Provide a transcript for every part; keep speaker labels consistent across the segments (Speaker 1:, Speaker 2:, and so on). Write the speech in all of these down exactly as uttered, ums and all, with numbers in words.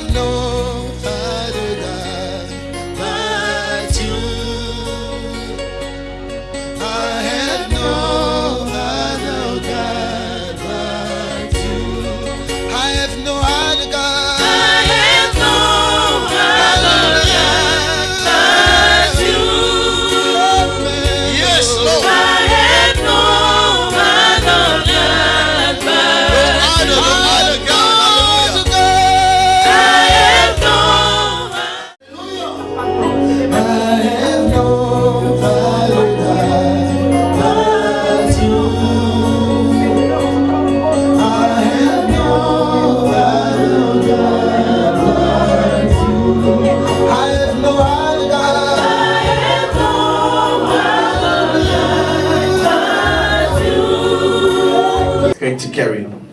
Speaker 1: To carry on.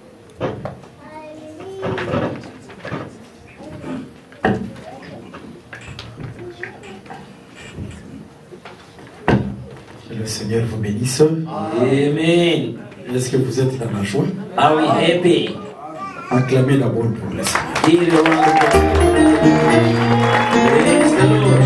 Speaker 2: Que le Seigneur vous bénisse.
Speaker 1: Amen.
Speaker 2: Est-ce que vous êtes dans la joie?
Speaker 1: Are we happy?
Speaker 2: Acclamez d'abord pour le Seigneur.
Speaker 1: Give the round of applause. Praise the Lord.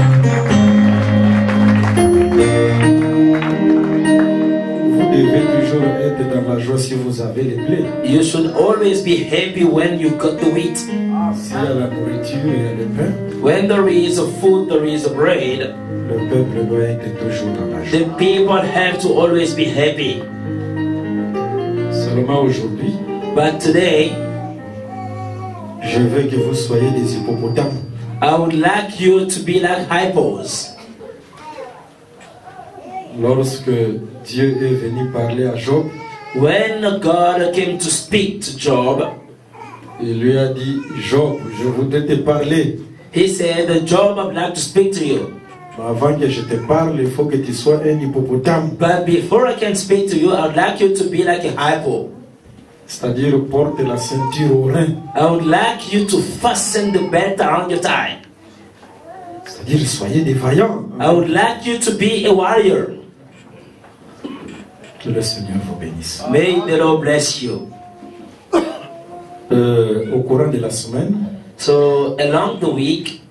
Speaker 2: Vous devez toujours être dans la joie si vous avez les blés.
Speaker 1: You should always be happy when you got the wheat.
Speaker 2: S'il y a la nourriture et le pain,
Speaker 1: When there is a food, there is a bread.
Speaker 2: le peuple doit être toujours dans la joie.
Speaker 1: The people have to always be happy.
Speaker 2: Seulement aujourd'hui,
Speaker 1: But today,
Speaker 2: je veux que vous soyez des hippopotames.
Speaker 1: I would like you to be like hippos.
Speaker 2: Lorsque Dieu est venu parler à Job,
Speaker 1: When God came to speak to Job,
Speaker 2: il lui a dit, Job, je voudrais te parler.
Speaker 1: he said, Job, I'd like to speak to you.
Speaker 2: Mais avant que je te parle, il faut que tu sois un hippopotame.
Speaker 1: But before I can speak to you, I would like you to be like a hippo.
Speaker 2: C'est-à-dire, porte la ceinture au rein.
Speaker 1: I would like you to fasten the belt around your thigh.
Speaker 2: C'est-à-dire, soyez des vaillants.
Speaker 1: I would like you to be a warrior.
Speaker 2: Que le Seigneur vous bénisse.
Speaker 1: May the Lord bless you.
Speaker 2: Euh, au courant de la semaine,
Speaker 1: So along the week,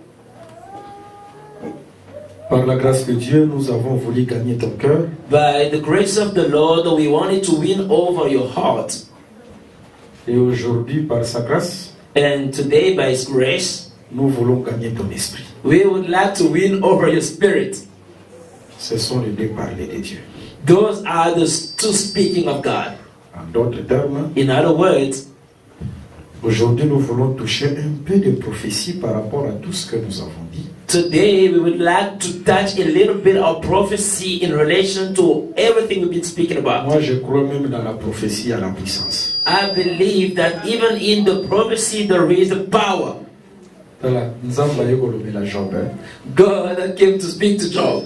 Speaker 2: par la grâce de Dieu, nous avons voulu gagner ton cœur.
Speaker 1: by the grace of the Lord, we wanted to win over your heart.
Speaker 2: Et aujourd'hui, par sa grâce,
Speaker 1: And today, by His grace,
Speaker 2: nous voulons gagner ton esprit.
Speaker 1: we would like to win over your spirit.
Speaker 2: Ce sont les deux parler de Dieu.
Speaker 1: Those are the two speaking of God.
Speaker 2: En d'autres termes,
Speaker 1: In other words,
Speaker 2: aujourd'hui, nous voulons toucher un peu de prophétie par rapport à tout ce que nous avons dit.
Speaker 1: today we would like to touch a little bit of prophecy in relation to everything we've been speaking about.
Speaker 2: Moi, je crois même dans la prophétie à la puissance.
Speaker 1: I believe that even in the prophecy there is a power.
Speaker 2: Voilà, Nzamba yekolobela Job.
Speaker 1: God came to speak to Job.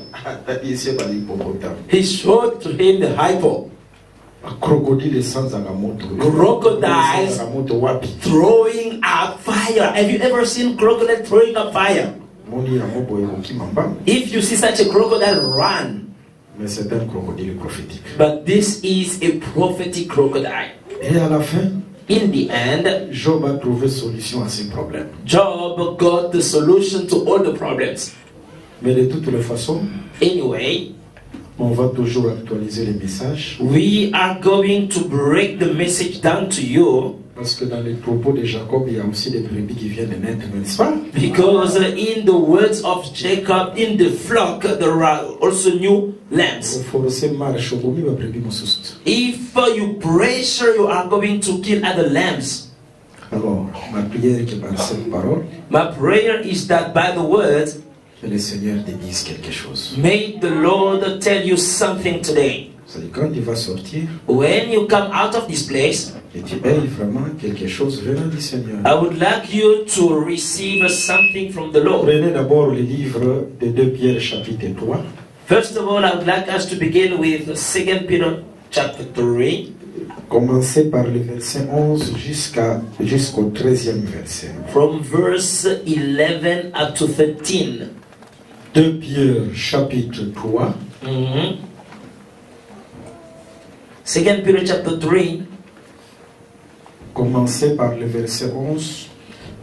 Speaker 1: He showed to him the hippo.
Speaker 2: Crocodile sans moto.
Speaker 1: Crocodiles throwing up fire. Have you ever seen crocodile throwing up fire? If you see such a crocodile, run.
Speaker 2: Mais c'est un crocodile prophétique.
Speaker 1: But this is a prophetic crocodile.
Speaker 2: Et à la fin,
Speaker 1: in the end,
Speaker 2: Job a trouvé solution à ses problèmes.
Speaker 1: Job got the solution to all the problems.
Speaker 2: Mais de toutes les façons,
Speaker 1: anyway,
Speaker 2: on va toujours actualiser les messages.
Speaker 1: We are going to break the message down to you.
Speaker 2: Parce que dans les propos de Jacob, il y a aussi des brebis qui viennent de naître, n'est-ce pas?
Speaker 1: Because in the words of Jacob, in the flock, there are also new lambs. If uh, you pressure, you are going to kill other lambs.
Speaker 2: Alors, ma prière est que par cette parole,
Speaker 1: my prayer is that by the words,
Speaker 2: que le Seigneur te dise quelque chose.
Speaker 1: May the Lord tell you something today.
Speaker 2: Quand il va sortir,
Speaker 1: when you come out of this place,
Speaker 2: et tu aies vraiment quelque chose venant du Seigneur.
Speaker 1: I would like you to receive something from the Lord.
Speaker 2: Prenez d'abord le livre de deux Pierre chapitre trois.
Speaker 1: First of all, I would like us to begin with Second Peter chapter three.
Speaker 2: Commencez par le verset onze jusqu'à jusqu'au treizième verset.
Speaker 1: From verse eleven up to thirteen.
Speaker 2: deux Pierre chapitre trois.
Speaker 1: Mm-hmm. Second Peter chapter three.
Speaker 2: Commencez par le verset onze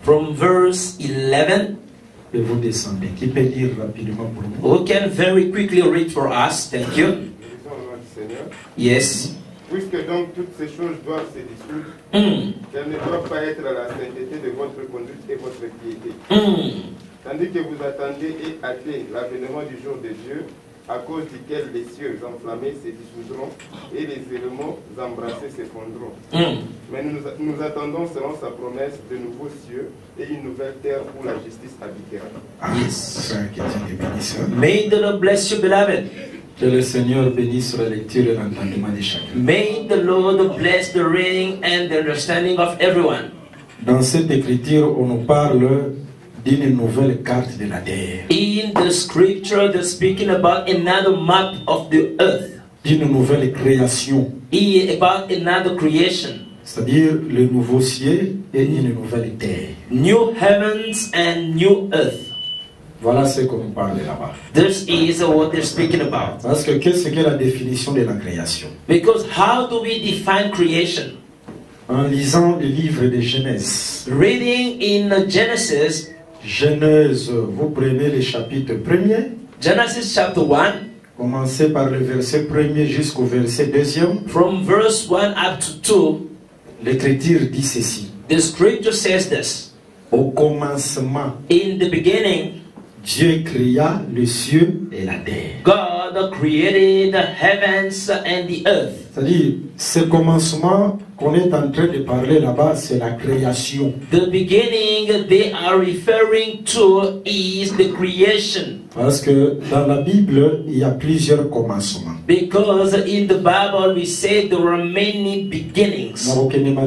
Speaker 1: from verse eleven.
Speaker 2: Et vous descendez. Qui peut lire rapidement pour nous?
Speaker 1: Who can very quickly read for us? Thank you.
Speaker 3: Lisons au nom du Seigneur.
Speaker 1: Yes.
Speaker 3: Puisque donc toutes ces choses doivent se dissoudre,
Speaker 1: Mm.
Speaker 3: qu'elles ne doivent pas être à la sainteté de votre conduite et votre piété.
Speaker 1: Mm.
Speaker 3: Tandis que vous attendez et hâtez l'avènement du jour de Dieu, à cause duquel les cieux enflammés se dissoudront et les éléments embrassés s'effondreront.
Speaker 1: Mm.
Speaker 3: Mais nous, nous attendons selon sa promesse de nouveaux cieux et une nouvelle terre où la justice habitera.
Speaker 2: Ah,
Speaker 1: Yes.
Speaker 2: frère qui dit de bénisseur.
Speaker 1: May the Lord bless you, beloved.
Speaker 2: Que le Seigneur bénisse la lecture et l'entendement de chacun.
Speaker 1: May the Lord bless the reading and the understanding of everyone.
Speaker 2: Dans cette écriture, on nous parle d'une nouvelle carte de la terre,
Speaker 1: In the scripture, they're speaking about another map of the earth,
Speaker 2: d'une nouvelle création,
Speaker 1: I- about another creation,
Speaker 2: c'est-à-dire le nouveau ciel et une nouvelle terre.
Speaker 1: new heavens and new earth.
Speaker 2: Voilà ce qu'on nous parle là-bas.
Speaker 1: This is what they're speaking about.
Speaker 2: Parce que qu'est-ce qu'est la définition de la création?
Speaker 1: Because how do we define creation?
Speaker 2: En lisant le livre de Genèse,
Speaker 1: Reading in Genesis,
Speaker 2: Genèse, vous prenez le chapitre premier,
Speaker 1: Genesis chapter one,
Speaker 2: commencez par le verset premier jusqu'au verset deuxième.
Speaker 1: from verse one up to two,
Speaker 2: L'écriture dit ceci.
Speaker 1: the scripture says this.
Speaker 2: Au commencement,
Speaker 1: In the beginning,
Speaker 2: Dieu créa le ciel et la terre.
Speaker 1: God created the heavens and the earth.
Speaker 2: C'est-à-dire, ce commencement qu'on est en train de parler là-bas, c'est la création.
Speaker 1: The beginning they are referring to is the creation.
Speaker 2: Parce que dans la Bible, il y a plusieurs commencements.
Speaker 1: Because in the Bible we say there were many beginnings. I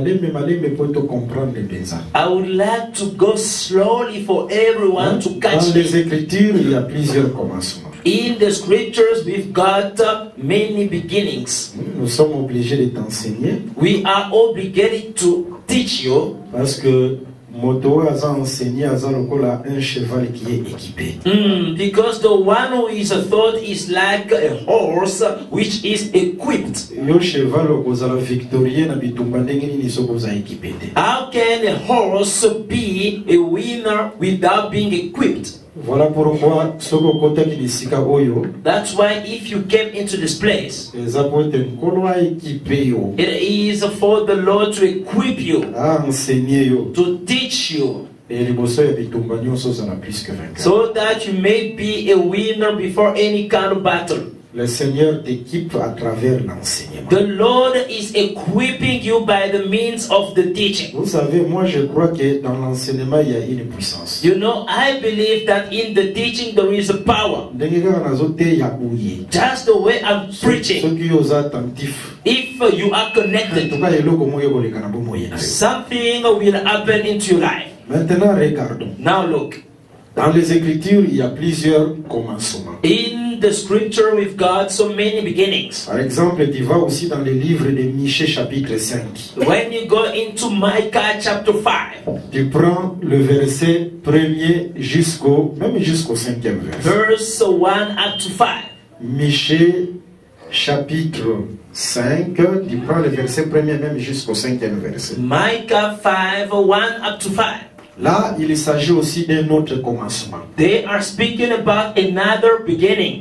Speaker 1: would like to go slowly for everyone to catch
Speaker 2: Dans les
Speaker 1: it.
Speaker 2: Écritures, il y a plusieurs commencements.
Speaker 1: In the scriptures we've got uh, many beginnings.
Speaker 2: Nous sommes obligés de t'enseigner
Speaker 1: We are obligated to teach you.
Speaker 2: parce que Moto a enseigné à Zalokola un cheval qui est équipé.
Speaker 1: Mm, because the one who is a thought is like a horse which is equipped.
Speaker 2: Yo cheval ozala victorien na bitumba ndenge nini soko za équipé te.
Speaker 1: How can a horse be a winner without being equipped?
Speaker 2: Voilà pourquoi soko kota kilisika oyo
Speaker 1: That's why if you came into this place,
Speaker 2: eza po ete nkolo équipé yo
Speaker 1: it is for the Lord to equip you,
Speaker 2: a enseigné yo
Speaker 1: to teach you,
Speaker 2: et liboso ya bitumba nyonso ozala plus que vainqueur.
Speaker 1: so that you may be a winner before any kind of battle.
Speaker 2: Le Seigneur t'équipe à travers l'enseignement.
Speaker 1: The Lord is equipping you by the means of the teaching.
Speaker 2: Vous savez, moi je crois que dans l'enseignement il y a une puissance.
Speaker 1: You know, I believe that in the teaching there is a power.
Speaker 2: Ndenge kaka nazoteya boye.
Speaker 1: Just the way I'm preaching.
Speaker 2: Soki oza attentif.
Speaker 1: If you are
Speaker 2: En
Speaker 1: connected,
Speaker 2: tout cas, eloko moko ekoleka na bomoi na yo.
Speaker 1: something will happen into your life.
Speaker 2: Maintenant, regardons.
Speaker 1: Now look,
Speaker 2: Dans les Écritures, il y a plusieurs commencements.
Speaker 1: in the scripture we've got so many beginnings.
Speaker 2: Par exemple, tu vas aussi dans le livre de Michée chapitre cinq.
Speaker 1: When you go into Micah chapter five,
Speaker 2: Tu prends le verset premier jusqu'au, même jusqu'au cinquième verset.
Speaker 1: verse one up to five.
Speaker 2: Michée chapitre cinq, tu prends le verset premier même jusqu'au cinquième verset.
Speaker 1: Micah five, one up to five.
Speaker 2: Là, il s'agit aussi d'un autre commencement.
Speaker 1: They are speaking about another beginning.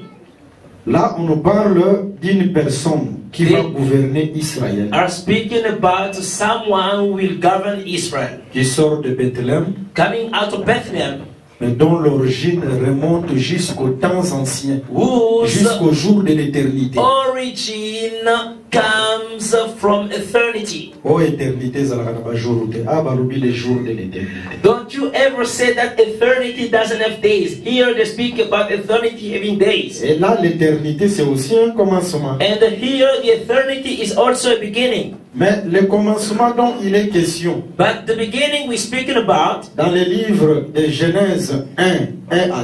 Speaker 2: Là, on nous parle d'une personne qui va gouverner Israël,
Speaker 1: Are speaking about someone who will govern Israel,
Speaker 2: qui sort de Bethléem,
Speaker 1: coming out of Bethlehem,
Speaker 2: mais dont l'origine remonte jusqu'aux temps anciens,
Speaker 1: whose
Speaker 2: jusqu'au jour de l'éternité.
Speaker 1: origin comes from eternity.
Speaker 2: Oh, éternité, ça va jour de ah, bah, oublie les jours de l'éternité.
Speaker 1: Don't you ever say that eternity doesn't have days? Here they speak about eternity having days.
Speaker 2: Et là, l'éternité, c'est aussi un commencement.
Speaker 1: And here the eternity is also a beginning.
Speaker 2: Mais le commencement dont il est question,
Speaker 1: But the beginning we're speaking about
Speaker 2: dans les livres de Genèse un, un à deux,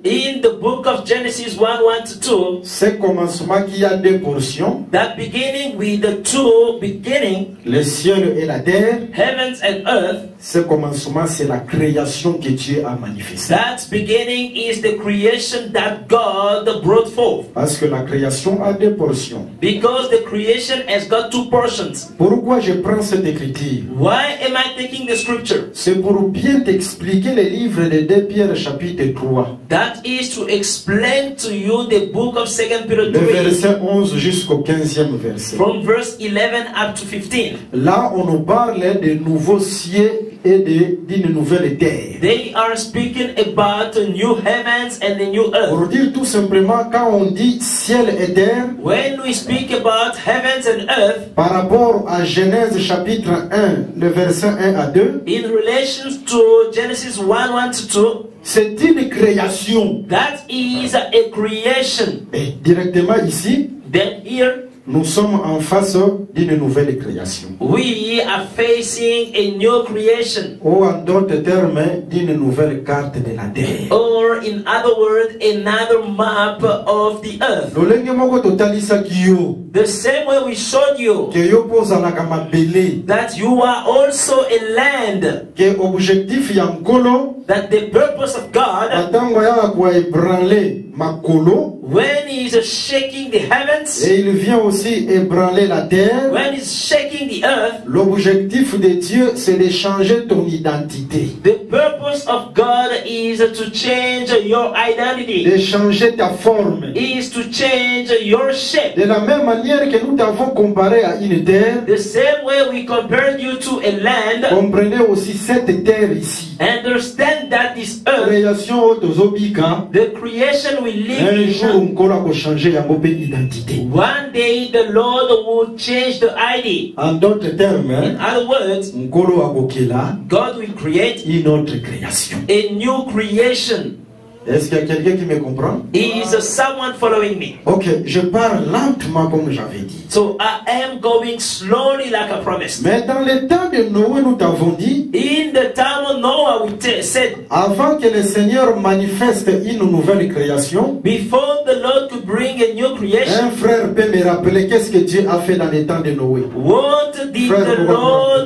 Speaker 1: In the book of Genesis one, one to two,
Speaker 2: ce commencement qui a deux portions,
Speaker 1: that beginning with the two beginning,
Speaker 2: le ciel et la terre,
Speaker 1: heavens and earth,
Speaker 2: ce commencement c'est la création que Dieu a manifestée.
Speaker 1: that beginning is the creation that God brought forth.
Speaker 2: Parce que la création a deux portions.
Speaker 1: Because the creation has got two portions.
Speaker 2: Pourquoi je prends cette écriture?
Speaker 1: Why am I taking the scripture?
Speaker 2: C'est pour bien t'expliquer le livre de deux Pierre chapitre trois.
Speaker 1: That is to explain to you the book of Second Peter
Speaker 2: Le
Speaker 1: three,
Speaker 2: verset onze jusqu'au quinzième verset.
Speaker 1: from verse eleven up to fifteen.
Speaker 2: Là, on nous parle de nouveaux cieux et d'une nouvelle terre.
Speaker 1: They are speaking about the new heavens and the new earth.
Speaker 2: Pour dire tout simplement, quand on dit ciel et terre,
Speaker 1: When we speak about heavens and earth,
Speaker 2: par rapport à Genèse chapitre un, le verset un à deux,
Speaker 1: in relation to Genesis one, one to two,
Speaker 2: c'est une création.
Speaker 1: that is a creation.
Speaker 2: Et directement ici,
Speaker 1: Then here,
Speaker 2: nous sommes en face d'une nouvelle création.
Speaker 1: we are facing a new creation.
Speaker 2: Ou en d'autres termes, d'une nouvelle carte de la terre.
Speaker 1: Or in other words, another map of the earth.
Speaker 2: lolenge moko totalisaki yo
Speaker 1: The same way we showed you
Speaker 2: ke yo mpo ozalaka mabele,
Speaker 1: that you are also a land,
Speaker 2: ke objectif ya nkolo
Speaker 1: that the purpose of God,
Speaker 2: ntango ayaka koebranle makolo,
Speaker 1: when he is shaking the heavens,
Speaker 2: et il vient aussi ébranler la terre.
Speaker 1: when he's shaking the earth,
Speaker 2: L'objectif de Dieu, c'est de changer ton identité,
Speaker 1: the purpose of God is to change your identity,
Speaker 2: de changer ta forme.
Speaker 1: is to change your shape.
Speaker 2: De la même manière que nous t'avons comparé à une terre,
Speaker 1: The same way we compared you to a land,
Speaker 2: comprenez aussi cette terre ici.
Speaker 1: understand that this earth,
Speaker 2: Création autozobika,
Speaker 1: the creation we live
Speaker 2: un jour
Speaker 1: in,
Speaker 2: nkolo akochanger yango mpe identité.
Speaker 1: one day the Lord will change the I D.
Speaker 2: En d'autres termes,
Speaker 1: In other words,
Speaker 2: nkolo akokela
Speaker 1: God will create
Speaker 2: une autre création.
Speaker 1: a new creation.
Speaker 2: Est-ce qu'il y a quelqu'un qui me comprend?
Speaker 1: Is someone following me?
Speaker 2: Ok, je parle lentement comme j'avais dit.
Speaker 1: So I am going slowly like I promised.
Speaker 2: Mais dans le temps de Noé, nous t'avons dit,
Speaker 1: In the time of Noah, we t- said,
Speaker 2: avant que le Seigneur manifeste une nouvelle création,
Speaker 1: before the Lord could bring a new creation,
Speaker 2: un frère peut me rappeler qu'est-ce que Dieu a fait dans le temps de Noé.
Speaker 1: what did
Speaker 2: Frère,
Speaker 1: the Lord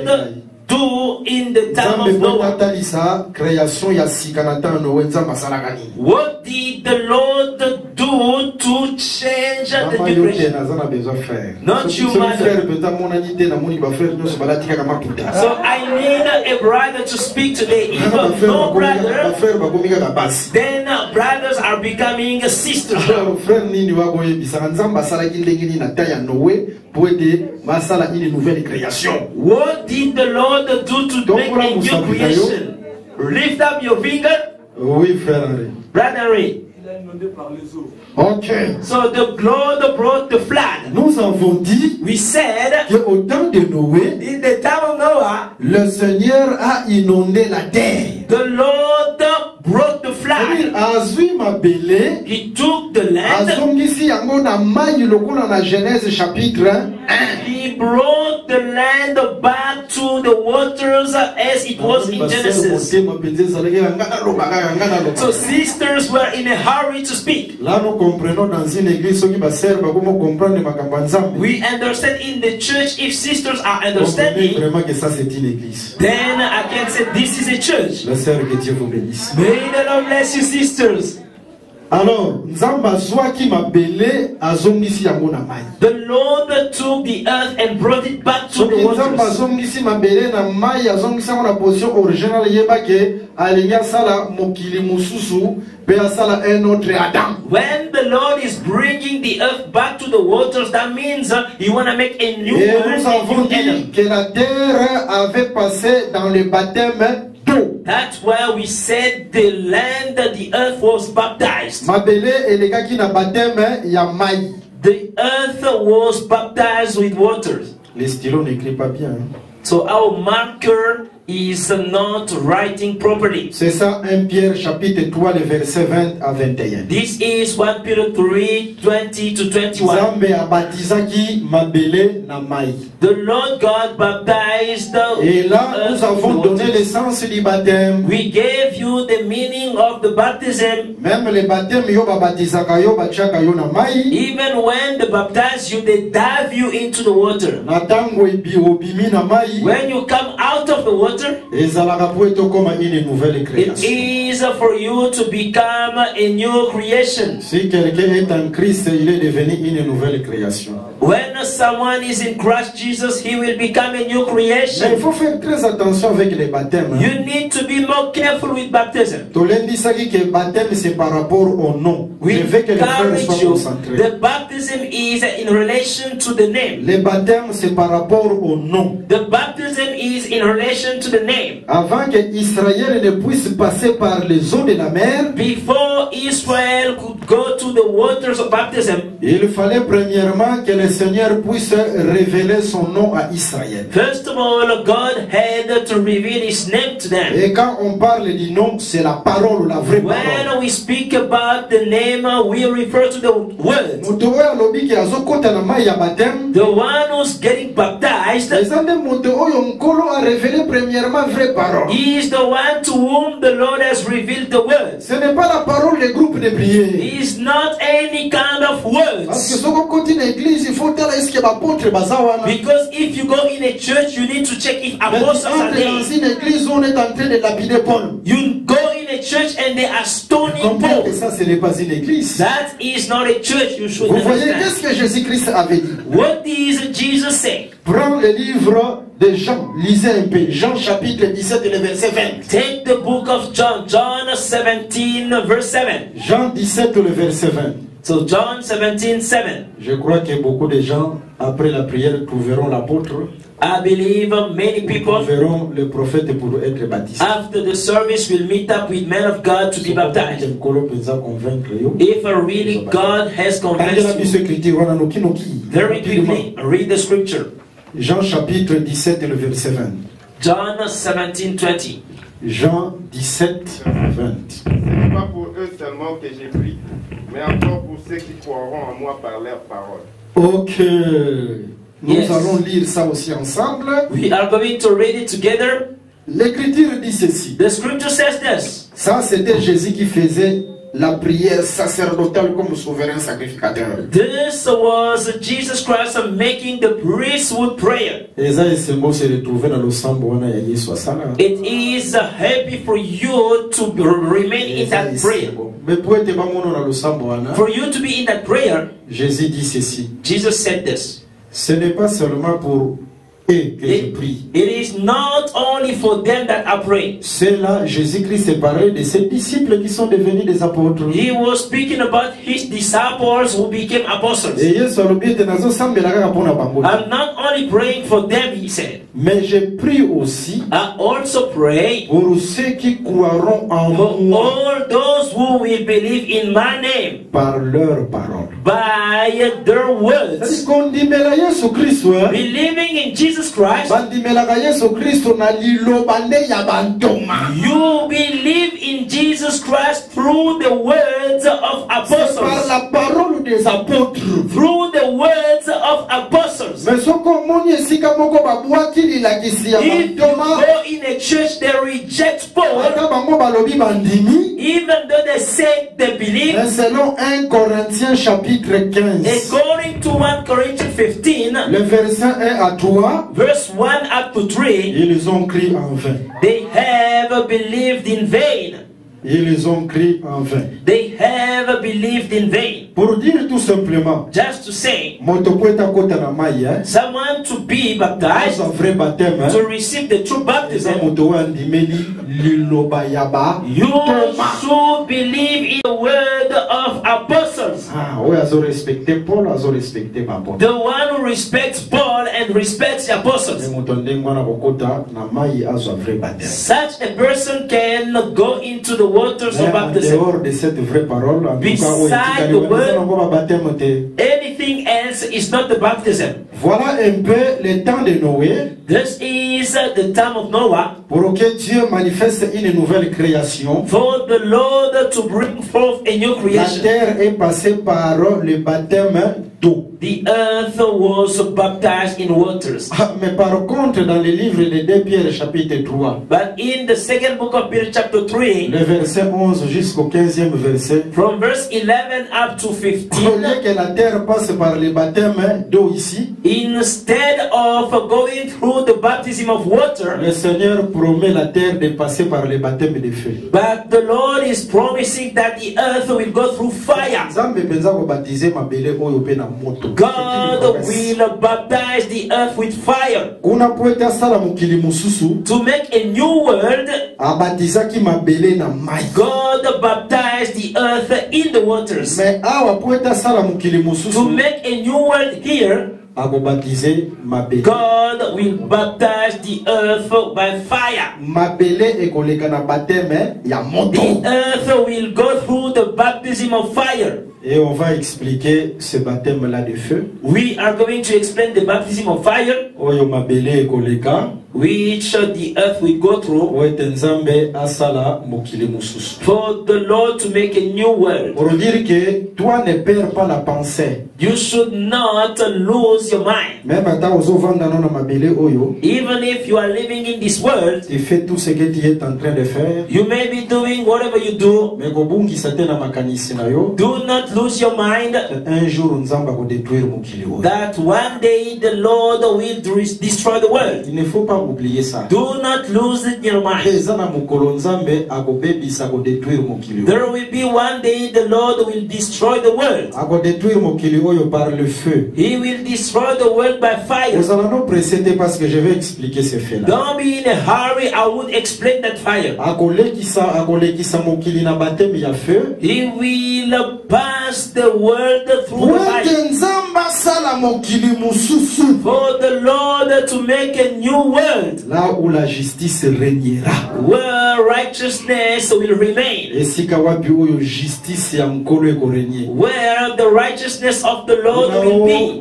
Speaker 1: do in the time of Noah?
Speaker 2: Noah. Création ya sika na temps Noé nzambe asalaka nini?
Speaker 1: What did the Lord do to change the
Speaker 2: Mama
Speaker 1: new
Speaker 2: yo te
Speaker 1: creation?
Speaker 2: naza na besoin frère.
Speaker 1: Not
Speaker 2: Soki-
Speaker 1: you,
Speaker 2: soki
Speaker 1: mother.
Speaker 2: frère peut-être monani te na moni ba frère nyonso balati kaka maputa.
Speaker 1: So I need a brother to speak today. If
Speaker 2: Ba
Speaker 1: you have
Speaker 2: frère
Speaker 1: no
Speaker 2: bakomi kaka- ba
Speaker 1: brother,
Speaker 2: frère bakomi kaka basi.
Speaker 1: then uh, brothers are becoming sisters.
Speaker 2: Alors frère nini wakoyebisaka nzambe asalaki ndenge nini na temps ya Noé po ete basala une nouvelle création.
Speaker 1: What did the Lord do to
Speaker 2: Donc,
Speaker 1: make
Speaker 2: voilà,
Speaker 1: a
Speaker 2: vous
Speaker 1: new
Speaker 2: savez,
Speaker 1: creation? Lift up your finger,
Speaker 2: Oui frère Henri.
Speaker 1: brother Ray.
Speaker 2: Ok.
Speaker 1: So the Lord brought the flood.
Speaker 2: Nous avons dit
Speaker 1: We said,
Speaker 2: qu'au temps de Noé,
Speaker 1: in the time of Noah,
Speaker 2: le Seigneur a inondé la terre.
Speaker 1: the Lord brought the
Speaker 2: C'est-à-dire,
Speaker 1: flood.
Speaker 2: azwi mabele,
Speaker 1: He took the land.
Speaker 2: azongisi yango na mai lokola na Genèse chapitre un.
Speaker 1: He brought the land back to the waters as it was in Genesis. So sisters were in a hurry to speak.
Speaker 2: Là nous comprenons dans une église soki basere bakomo comprendre makambo ya Nzambe.
Speaker 1: We understand in the church, if sisters are
Speaker 2: Comprenez
Speaker 1: understanding,
Speaker 2: vraiment que ça c'est une église.
Speaker 1: then I can say this is a church.
Speaker 2: La sœur, que Dieu vous bénisse.
Speaker 1: May the Lord bless you, sisters.
Speaker 2: Alors, Nzambe azwaki mabele azongisi yango na mai.
Speaker 1: The Lord took the earth and brought it back to the
Speaker 2: Soki Nzambe
Speaker 1: waters.
Speaker 2: azongisi mabele na mai azongisi yango na position originale yeba ke alingi asala mokili mususu pe asala un autre Adam.
Speaker 1: When the Lord is bringing the earth back to the waters, that means uh, He want to make a new
Speaker 2: Et
Speaker 1: world,
Speaker 2: nous
Speaker 1: a
Speaker 2: avons
Speaker 1: new
Speaker 2: dit
Speaker 1: Adam.
Speaker 2: que la terre avait passé dans le baptême d'eau.
Speaker 1: That's why we said the land, the earth was baptized.
Speaker 2: Mabele elekaki na baptême ya mai.
Speaker 1: The earth was baptized with waters.
Speaker 2: Les stylos n'écrivent pas bien. Hein?
Speaker 1: So our marker is not writing properly.
Speaker 2: C'est ça, premier Pierre chapitre trois, les versets vingt à vingt et un.
Speaker 1: This is First Peter three, twenty to twenty-one.
Speaker 2: Nzambe abatizaki mabele na mai.
Speaker 1: The Lord God baptized the
Speaker 2: Et là, nous avons donné
Speaker 1: waters.
Speaker 2: l'essence du baptême.
Speaker 1: We gave you the meaning of the baptism.
Speaker 2: Même les baptêmes, yo babatizaka yo bachaka yo na mai.
Speaker 1: Even when they baptize you, they dive you into the water.
Speaker 2: Na tango ebi obimi na mai.
Speaker 1: When you come out of the water,
Speaker 2: Ezalaka po etokoma une nouvelle
Speaker 1: it
Speaker 2: création.
Speaker 1: is for you to become a new creation.
Speaker 2: Si quelqu'un est en Christ, il est devenu une nouvelle création.
Speaker 1: When someone is in Christ Jesus, he will become a new
Speaker 2: Mais il
Speaker 1: creation.
Speaker 2: faut faire très attention avec les baptêmes.
Speaker 1: You need to be more careful with baptism.
Speaker 2: Tolendisaki que baptême c'est par rapport au nom. Je
Speaker 1: We
Speaker 2: veux que les frères
Speaker 1: encourage
Speaker 2: soient
Speaker 1: you.
Speaker 2: concentrés.
Speaker 1: The baptism is in relation to the name.
Speaker 2: Les baptêmes c'est par rapport au nom.
Speaker 1: The baptism is in relation to the name.
Speaker 2: Avant que Israël ne puisse passer par les eaux de la mer,
Speaker 1: Before Israel could go to the waters of baptism,
Speaker 2: il fallait premièrement que le Seigneur puisse révéler son nom à Israël.
Speaker 1: first of all, God had to reveal His name to them.
Speaker 2: Et quand on parle du nom, c'est la parole, la vraie parole.
Speaker 1: When we speak about the name, we refer to the word.
Speaker 2: Moto oyo alobi ke azokota na mai ya baptême,
Speaker 1: The one who's getting baptized
Speaker 2: eza nde moto oyo nkolo a révélé premièrement vraie parole.
Speaker 1: is the one to whom the Lord has revealed the word.
Speaker 2: Ce n'est pas la parole des groupes de prière.
Speaker 1: It is not any kind of
Speaker 2: Parce que
Speaker 1: words.
Speaker 2: soko koti na église, il faut tala est-ce que bapôtre baza wana.
Speaker 1: Because if you go in a church, you need to check if
Speaker 2: Mais tu
Speaker 1: apostles are
Speaker 2: entres
Speaker 1: there.
Speaker 2: dans une église où on est en train de lapider Paul.
Speaker 1: You go in a church and they are stoning
Speaker 2: Comprends que
Speaker 1: Paul.
Speaker 2: ça, ce n'est pas une église.
Speaker 1: That is not a church. You should
Speaker 2: Vous voyez,
Speaker 1: understand.
Speaker 2: qu'est-ce que Jésus-Christ avait dit?
Speaker 1: What is Jesus saying?
Speaker 2: Prends le livre de Jean, lisez un peu. Jean chapitre dix-sept, le verset vingt.
Speaker 1: Take the book of John, John seventeen, verse seven.
Speaker 2: Jean dix-sept, le verset vingt.
Speaker 1: So John seventeen, seven.
Speaker 2: Je crois que beaucoup de gens, après la prière, trouveront l'apôtre,
Speaker 1: I believe many people
Speaker 2: trouveront le prophète pour être baptisé.
Speaker 1: after the service will meet up with men of God to be baptized. If uh, really God has convinced you, very quickly read the scripture.
Speaker 2: Jean chapitre dix-sept, le verset vingt.
Speaker 1: John seventeen, twenty.
Speaker 2: Jean dix-sept, vingt.
Speaker 3: Ce n'est pas pour eux seulement que j'ai pris, mais encore pour ceux qui croiront en moi par leur parole.
Speaker 2: Ok. Nous
Speaker 1: Yes.
Speaker 2: allons lire ça aussi ensemble.
Speaker 1: We are going to read it together.
Speaker 2: L'écriture dit ceci.
Speaker 1: The scripture says this.
Speaker 2: Ça, c'était Jésus qui faisait la prière sacerdotale comme souverain sacrificateur.
Speaker 1: This was Jesus Christ making the priesthood prayer.
Speaker 2: Et ça, c'est beau se retrouver dans le sambo wana ya Yesu asala.
Speaker 1: It is happy for you to remain in that prayer.
Speaker 2: Mais pour être bon dans le sambo wana,
Speaker 1: For you to be in that prayer,
Speaker 2: Jésus dit ceci.
Speaker 1: Jesus said this.
Speaker 2: Ce n'est pas seulement pour eux que je
Speaker 1: It,
Speaker 2: prie.
Speaker 1: it is not only for them that are praying.
Speaker 2: C'est là, Jésus-Christ parlait de ses disciples qui sont devenus des apôtres.
Speaker 1: He was speaking about his disciples who became apostles.
Speaker 2: Et Yesu alobi ete nazosambela kaka mpona bango.
Speaker 1: I'm not only praying for them, he said.
Speaker 2: Mais je prie aussi
Speaker 1: I also pray
Speaker 2: pour ceux qui croiront en
Speaker 1: for
Speaker 2: moi
Speaker 1: all those who will believe in my name
Speaker 2: par leur parole.
Speaker 1: by their words.
Speaker 2: C'est-à-dire kondimela Yesu Kristo, hein?
Speaker 1: Believing in Jesus Christ,
Speaker 2: bandimelaka Yesu Kristo na liloba nde ya bantoma.
Speaker 1: you believe in Jesus Christ through the words of
Speaker 2: C'est par
Speaker 1: apostles.
Speaker 2: la parole des apôtres.
Speaker 1: Through the words of apostles.
Speaker 2: Mais soko omoni esika moko babwaki lilakisi ya
Speaker 1: If you
Speaker 2: bantoma,
Speaker 1: go in a church, they reject Paul,
Speaker 2: ata bango balobi bandimi.
Speaker 1: even though they say they believe.
Speaker 2: Mais selon un Corinthiens chapitre quinze,
Speaker 1: According to First Corinthians fifteen,
Speaker 2: le verset un à trois,
Speaker 1: verse one up to three,
Speaker 2: ils ont crié en vain.
Speaker 1: they have believed in vain.
Speaker 2: Ils ont crié en vain.
Speaker 1: They have believed in vain.
Speaker 2: Pour dire tout simplement,
Speaker 1: Just to say,
Speaker 2: moto po etakota na mai, hein?
Speaker 1: someone to be
Speaker 2: C'est
Speaker 1: baptized,
Speaker 2: un vrai baptême, hein?
Speaker 1: to receive the true
Speaker 2: Eza
Speaker 1: baptism,
Speaker 2: moto oyo andimeli liloba ya
Speaker 1: you
Speaker 2: bantoma.
Speaker 1: should believe in the word of apostles.
Speaker 2: Ah, oyo azorespecte Paul, azorespecte bapôtre.
Speaker 1: The one who respects Paul and respects the
Speaker 2: Mais
Speaker 1: apostles.
Speaker 2: moto ndenge wana kokota na mai azwa vrai baptême.
Speaker 1: Such a person can go into the waters
Speaker 2: Mais
Speaker 1: of
Speaker 2: en
Speaker 1: baptism.
Speaker 2: dehors de cette vraie parole, en tout cas, oyo
Speaker 1: Beside
Speaker 2: etikali
Speaker 1: the
Speaker 2: wana,
Speaker 1: word,
Speaker 2: eza nango ba baptême te.
Speaker 1: Anything else dance is not the baptism.
Speaker 2: Voilà un peu le temps de Noé.
Speaker 1: This is the time of Noah.
Speaker 2: Pour que Dieu manifeste une nouvelle création.
Speaker 1: For the Lord to bring forth a new creation.
Speaker 2: La terre est passée par le baptême d'eau.
Speaker 1: The earth was baptized in waters.
Speaker 2: Ah, mais par contre, dans le livre de deux Pierre chapitre trois,
Speaker 1: but in the second book of Peter chapter three,
Speaker 2: le verset onze jusqu'au quinzième verset,
Speaker 1: from verse eleven up to fifteen,
Speaker 2: au lieu que la terre passe par le baptême d'eau ici,
Speaker 1: instead of going through the baptism of water,
Speaker 2: le Seigneur promet la terre de passer par le baptême de feu.
Speaker 1: But the Lord is promising that the earth will go through fire. God will baptize the earth with fire. To make a new world, God baptized the earth in the waters. To make a new world here, God will baptize the earth by fire. The earth will go through the baptism of fire.
Speaker 2: Et on va expliquer ce baptême-là de feu.
Speaker 1: We are going to explain the baptism of fire, which the earth will go through, for the Lord to make a new world.
Speaker 2: Pour dire que toi ne perds pas la pensée.
Speaker 1: You should not lose your mind. Even if you are living in this world,
Speaker 2: tu fais tout ce que tu es en train de faire.
Speaker 1: You may be doing whatever you do.
Speaker 2: Mais
Speaker 1: do not lose your mind.
Speaker 2: Un jour,
Speaker 1: that one day the Lord will destroy the world.
Speaker 2: Il ne faut pas oublier ça.
Speaker 1: Do not lose it in your mind. There will be one day the Lord will destroy the world.
Speaker 2: Par le feu.
Speaker 1: He will destroy the world by fire.
Speaker 2: Vous allez nous précéder parce que je vais expliquer ce fait-là.
Speaker 1: Don't be in a hurry. I would explain that fire. He will pass the world through the fire. For the Lord to make a new world.
Speaker 2: Là où la justice régnera.
Speaker 1: Where righteousness will remain. Where the righteousness of the Lord will be.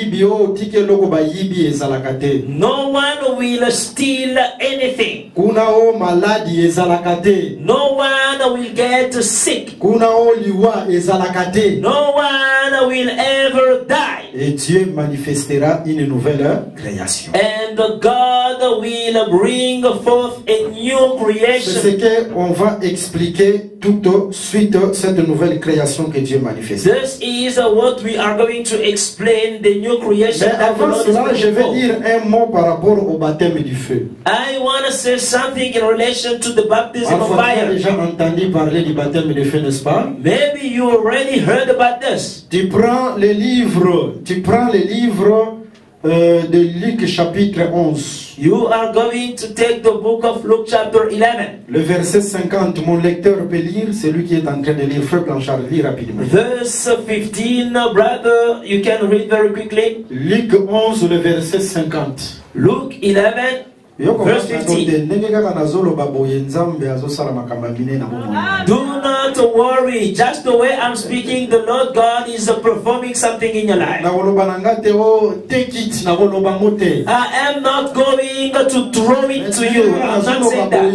Speaker 1: No one will steal anything. No one will get sick. No one will ever die.
Speaker 2: Et Dieu manifestera une nouvelle création.
Speaker 1: And God will bring forth a new creation.
Speaker 2: C'est ce qu'on va expliquer tout de suite cette nouvelle création que Dieu manifeste.
Speaker 1: This is what we are going to explain, the new creation.
Speaker 2: Mais avant cela, je vais dire un mot par rapport au baptême du feu.
Speaker 1: I want to say something in relation to the baptism of fire.
Speaker 2: Tu as déjà entendu parler du baptême du feu, n'est-ce pas?
Speaker 1: Maybe you already heard about this.
Speaker 2: Tu prends le livre, tu prends le livre euh, de Luc chapitre onze.
Speaker 1: You are going to take the book of Luke chapter eleven.
Speaker 2: Le verset cinquante, mon lecteur peut lire, c'est lui qui est en train de lire. Frère Blanchard, lis rapidement.
Speaker 1: Verse fifteen, brother, you can read very quickly.
Speaker 2: Luc onze, le verset cinquante.
Speaker 1: Luke eleven. Verse fifteen. Do not worry. Just the way I'm speaking, the Lord God is performing something in your life. I am not going to throw it to you. I'm not saying that.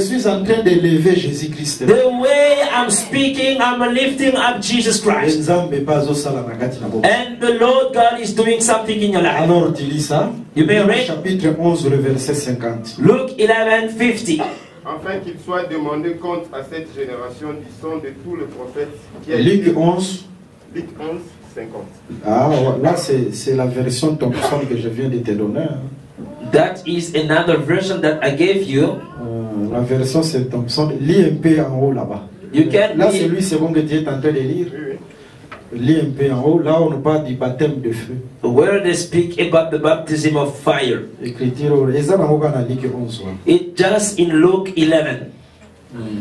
Speaker 1: The way I'm speaking, I'm lifting up Jesus Christ. And the Lord God is doing something in your life. You may read
Speaker 2: chapitre onze, le verset cinquante.
Speaker 1: Luke eleven fifty.
Speaker 3: Afin qu'il soit demandé compte à cette génération du sang de tous les prophètes qui a
Speaker 2: Luc
Speaker 3: été...
Speaker 2: onze.
Speaker 3: Luc onze, cinquante.
Speaker 2: Ah, là c'est la version Thompson que je viens de te donner.
Speaker 1: That is another version that I gave you.
Speaker 2: Euh, la version c'est Thompson. Lis un peu en haut là-bas.
Speaker 1: You can
Speaker 2: là c'est lui, c'est bon que Dieu est en train de lire.
Speaker 3: Oui, oui.
Speaker 2: Lis un peu en haut. Là on parle du baptême de feu.
Speaker 1: Where they speak about the baptism of fire.
Speaker 2: Écriture.
Speaker 1: It just in Luke eleven.
Speaker 2: Mm.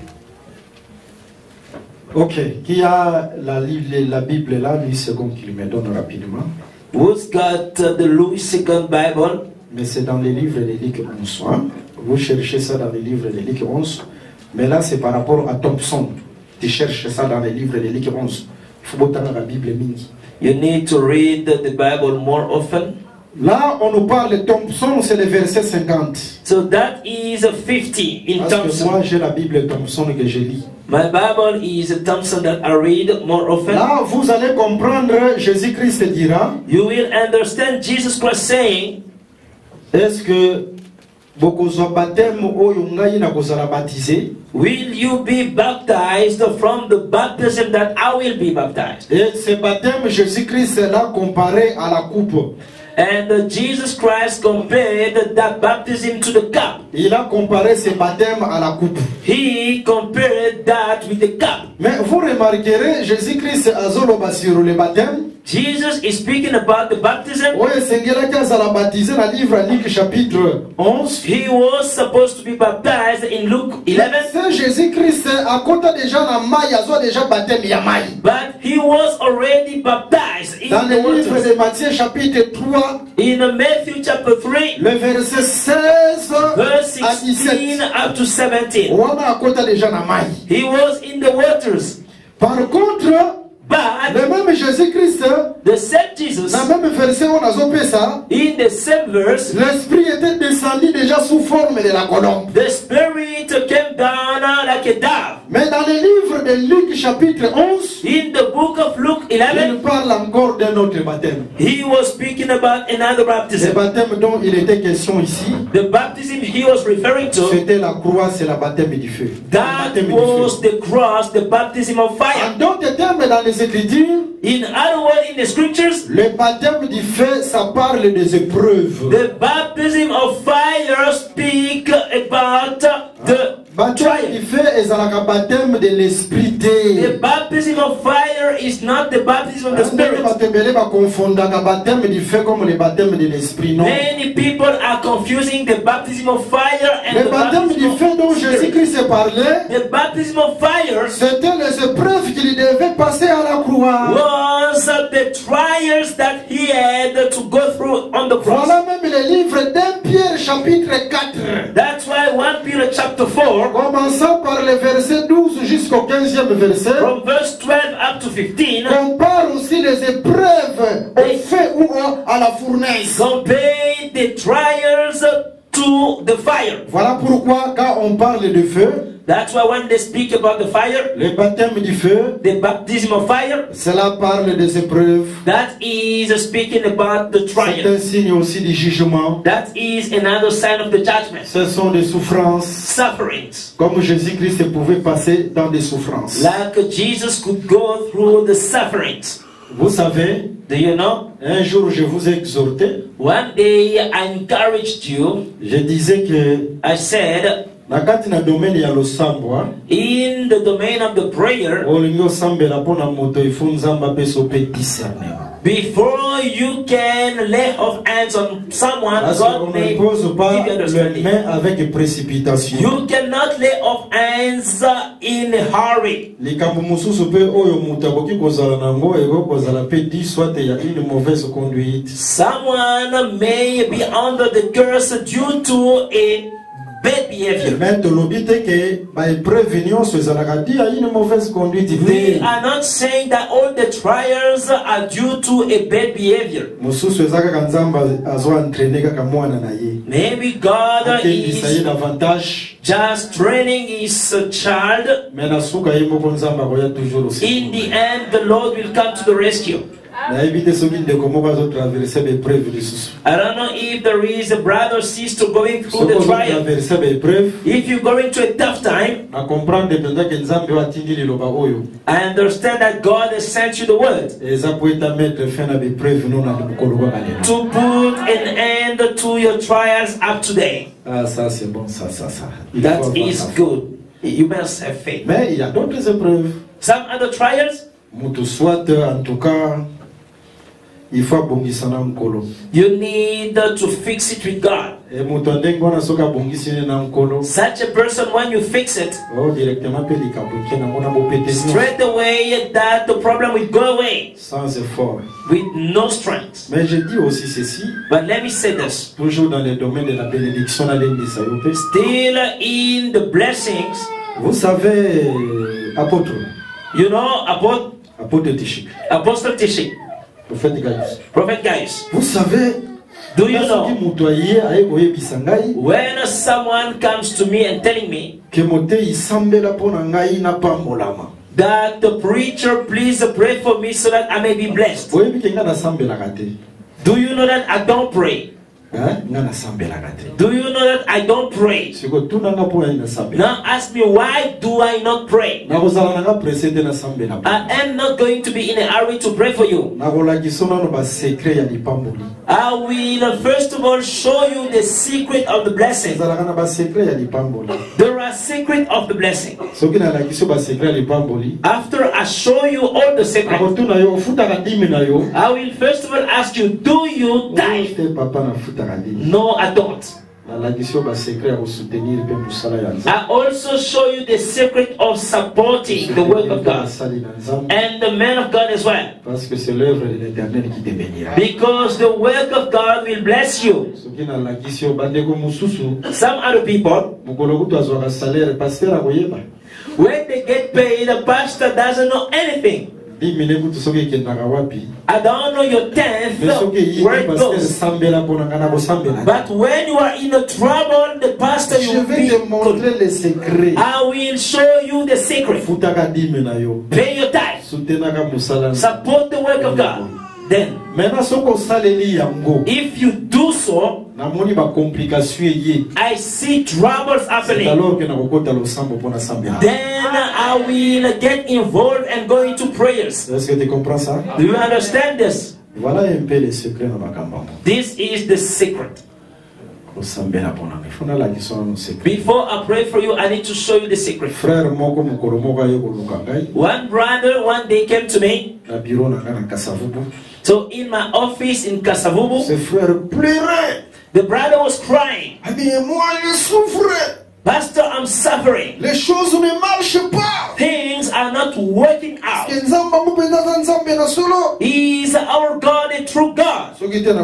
Speaker 2: Ok. Qui a la, la Bible là, Louis second qui me donne rapidement.
Speaker 1: Who's got uh, the Louis second Bible?
Speaker 2: Mais c'est dans les livres de Luc onze. Hein? Vous cherchez ça dans les livres de Luc onze. Mais là c'est par rapport à Thompson. Tu cherches ça dans les livres de Luc onze. Il faut botter dans la Bible mingi.
Speaker 1: You need to read the Bible more often.
Speaker 2: Là, on nous parle de Thompson, c'est le verset cinquante.
Speaker 1: So that is fifty in
Speaker 2: Parce
Speaker 1: Thompson.
Speaker 2: que moi, j'ai la Bible Thompson que je lis.
Speaker 1: My Bible is a Thompson that I read more often.
Speaker 2: Là, vous allez comprendre, Jésus-Christ dira,
Speaker 1: You will understand Jesus Christ saying,
Speaker 2: est-ce que bokozwa baptême oyo ngai na kozala baptisé?
Speaker 1: will you be baptized from the baptism that I will be baptized?
Speaker 2: Et ce baptême, Jésus-Christ l'a comparé à la coupe.
Speaker 1: And uh, Jesus Christ compared that baptism to the cup.
Speaker 2: Il a comparé ce baptême à la coupe.
Speaker 1: He compared that with the cup.
Speaker 2: Mais vous remarquerez, Jésus-Christ a zoloba sur le baptême.
Speaker 1: Jesus is speaking about the baptism.
Speaker 2: Oye sengela kazala baptisé dans le livre Luc chapitre onze.
Speaker 1: He was supposed to be baptized in Luke eleven.
Speaker 2: C'est Jésus-Christ a compté déjà na mai, a déjà baptême ya mai.
Speaker 1: But he was already baptized in
Speaker 2: Dans
Speaker 1: the
Speaker 2: le livre
Speaker 1: waters.
Speaker 2: de Matthieu chapitre trois,
Speaker 1: In Matthew chapter three,
Speaker 2: le verset seize
Speaker 1: verse
Speaker 2: à
Speaker 1: sixteen
Speaker 2: dix-sept.
Speaker 1: up to seventeen.
Speaker 2: Wana a compté déjà na mai.
Speaker 1: He was in the waters.
Speaker 2: Par contre,
Speaker 1: But
Speaker 2: le même Jésus-Christ,
Speaker 1: the same Jesus,
Speaker 2: dans le même verset on a zopé ça,
Speaker 1: in the same verse,
Speaker 2: l'esprit était descendu déjà sous forme de la colombe.
Speaker 1: the Spirit came down like a dove.
Speaker 2: Mais dans le livre de Luc chapitre onze,
Speaker 1: In the book of Luke
Speaker 2: il
Speaker 1: eleven,
Speaker 2: parle encore d'un autre baptême.
Speaker 1: he was speaking about another
Speaker 2: Le
Speaker 1: baptism.
Speaker 2: baptême dont il était question ici,
Speaker 1: The baptism he was referring to,
Speaker 2: c'était la croix, c'est la baptême du feu. Le
Speaker 1: that
Speaker 2: baptême du
Speaker 1: was
Speaker 2: feu.
Speaker 1: the cross, the baptism of fire.
Speaker 2: En d'autres termes, dans les Écritures,
Speaker 1: In other words, in the scriptures,
Speaker 2: le baptême du feu, ça parle des épreuves.
Speaker 1: the baptism of fire speak about the
Speaker 2: Baptême du
Speaker 1: trial.
Speaker 2: feu est un baptême de l'esprit.
Speaker 1: The baptism of fire is not the baptism of the spirit.
Speaker 2: Le baptême du feu comme le baptême de l'esprit, non.
Speaker 1: Many people are confusing the baptism of fire and
Speaker 2: Le
Speaker 1: the
Speaker 2: baptême du
Speaker 1: baptism
Speaker 2: feu
Speaker 1: of
Speaker 2: dont
Speaker 1: spirit.
Speaker 2: Jésus-Christ parlait,
Speaker 1: The baptism of fire
Speaker 2: c'était les épreuves qu'il devait passer à la croix.
Speaker 1: was the trials that he had to go through on the cross.
Speaker 2: Voilà même le livre d'un Pierre chapitre quatre.
Speaker 1: That's why First Peter chapter four,
Speaker 2: Commençant par le verset douze jusqu'au quinzième verset,
Speaker 1: from verse twelve up to fifteen,
Speaker 2: on parle aussi des épreuves au feu ou à la fournaise.
Speaker 1: compare the trials to the fire.
Speaker 2: Voilà pourquoi quand on parle de feu,
Speaker 1: That's why when they speak about the fire,
Speaker 2: le baptême du feu,
Speaker 1: the baptism of fire,
Speaker 2: cela parle des épreuves.
Speaker 1: that is speaking about the
Speaker 2: C'est un
Speaker 1: trial.
Speaker 2: signe aussi du jugement.
Speaker 1: That is another sign of the judgment.
Speaker 2: Ce sont des souffrances.
Speaker 1: Sufferings.
Speaker 2: Comme Jésus-Christ pouvait passer dans des souffrances.
Speaker 1: Like Jesus could go through the sufferings.
Speaker 2: Vous savez,
Speaker 1: Do you know?
Speaker 2: un jour je vous ai exhorté,
Speaker 1: One day I encouraged you.
Speaker 2: je disais que
Speaker 1: I said,
Speaker 2: na kati na domaine ya losambwa,
Speaker 1: in the domain of the prayer,
Speaker 2: olingi osambela mpona moto ifo nzambe apesa mpe discernement.
Speaker 1: before you can lay off hands on someone,
Speaker 2: Parce qu'on
Speaker 1: God may
Speaker 2: ne pose
Speaker 1: give
Speaker 2: pas
Speaker 1: you
Speaker 2: les
Speaker 1: understanding.
Speaker 2: mains avec précipitation.
Speaker 1: You cannot lay off hands in a hurry.
Speaker 2: likambo mosusu mpe oyo moto akoki kozala nango ekoki kozala mpe di soit ya une mauvaise conduite.
Speaker 1: Someone may be under the curse due to a bad behavior.
Speaker 2: Mais tolobi te ke baépreuve nyonso ezalaka di ya une mauvaise conduite
Speaker 1: We
Speaker 2: te.
Speaker 1: are not saying that all the trials are due to a bad behavior.
Speaker 2: mosusu eza kaka nzambe azo entraîne kaka mwana na ye
Speaker 1: Maybe God
Speaker 2: akendisa ye
Speaker 1: is
Speaker 2: davantage,
Speaker 1: just training his child.
Speaker 2: me na suka ye moko nzambe akoya toujours
Speaker 1: In
Speaker 2: osi.
Speaker 1: the end, the Lord will come to the rescue.
Speaker 2: nayebi te soki ndeko moko azotraverse baépreuve lisusu.
Speaker 1: I don't know if there is a brother or sister going through
Speaker 2: soki
Speaker 1: the trial.
Speaker 2: ozotraverse baépreuve,
Speaker 1: If you're going to a tough time,
Speaker 2: na comprendre mpenza ke nzambe oyo atindi liloba oyo
Speaker 1: I understand that God has sent you the word
Speaker 2: eza po eta mettre fin na baépreuve no na mokolo kaka lelo.
Speaker 1: to put an end to your trials up today.
Speaker 2: Ah, ça c'est bon, ça, ça, ça. Il faut
Speaker 1: That
Speaker 2: avoir
Speaker 1: is
Speaker 2: ça.
Speaker 1: good. You must have faith.
Speaker 2: Mais il y a d'autres épreuves.
Speaker 1: Some other trials,
Speaker 2: Moutou soit, en tout cas, il faut abongisa na nkolo.
Speaker 1: you need to fix it with God.
Speaker 2: Et moutou ndenge wana soki abongisi na nkolo,
Speaker 1: Such a person, when you fix it,
Speaker 2: oh directement pe likambo ke na mona bopete
Speaker 1: straight away that the problem will go away
Speaker 2: sans effort.
Speaker 1: with no strength.
Speaker 2: Mais je dis aussi ceci,
Speaker 1: But let me say this.
Speaker 2: toujours dans le domaine de la bénédiction na lendisa yo pe.
Speaker 1: Still in the blessings,
Speaker 2: Vous savez, apôtre,
Speaker 1: you know about
Speaker 2: apôtre Tichik.
Speaker 1: Apostle Tishik.
Speaker 2: Prophète Gaius.
Speaker 1: Prophet Gaius.
Speaker 2: Vous savez,
Speaker 1: do you know
Speaker 2: when
Speaker 1: someone comes to me and telling me
Speaker 2: that
Speaker 1: the preacher please pray for me so that I may be blessed? Do you know that I don't pray? Do you know that I don't pray? Now ask me, why do I not pray? I am not going to be in a hurry to pray for you. I will first of all show you the secret of the blessing. There are secrets of the blessing. After I show you all the secrets, I will first of all ask you, do you tithe? No, I don't. I also show you the secret of supporting the work of God and the man of God as well. Because the work of God will bless you. Some other people, when they get paid, the pastor doesn't know anything. I don't know your tenth, where it goes. But when you are in a trouble, the pastor will be good. I will show you the secret. Pay your tithe. Support the work of God. Then, if you do so, I see troubles happening. Then I will get involved and go into prayers. Do you understand this? This is the secret. Before I pray for you, I need to show you the secret. One brother one day came to me. So in my office in Kasavubu, the brother was crying. Pastor, I'm suffering.
Speaker 2: Les choses ne marchent pas.
Speaker 1: Things are not working out. Is our God a true God?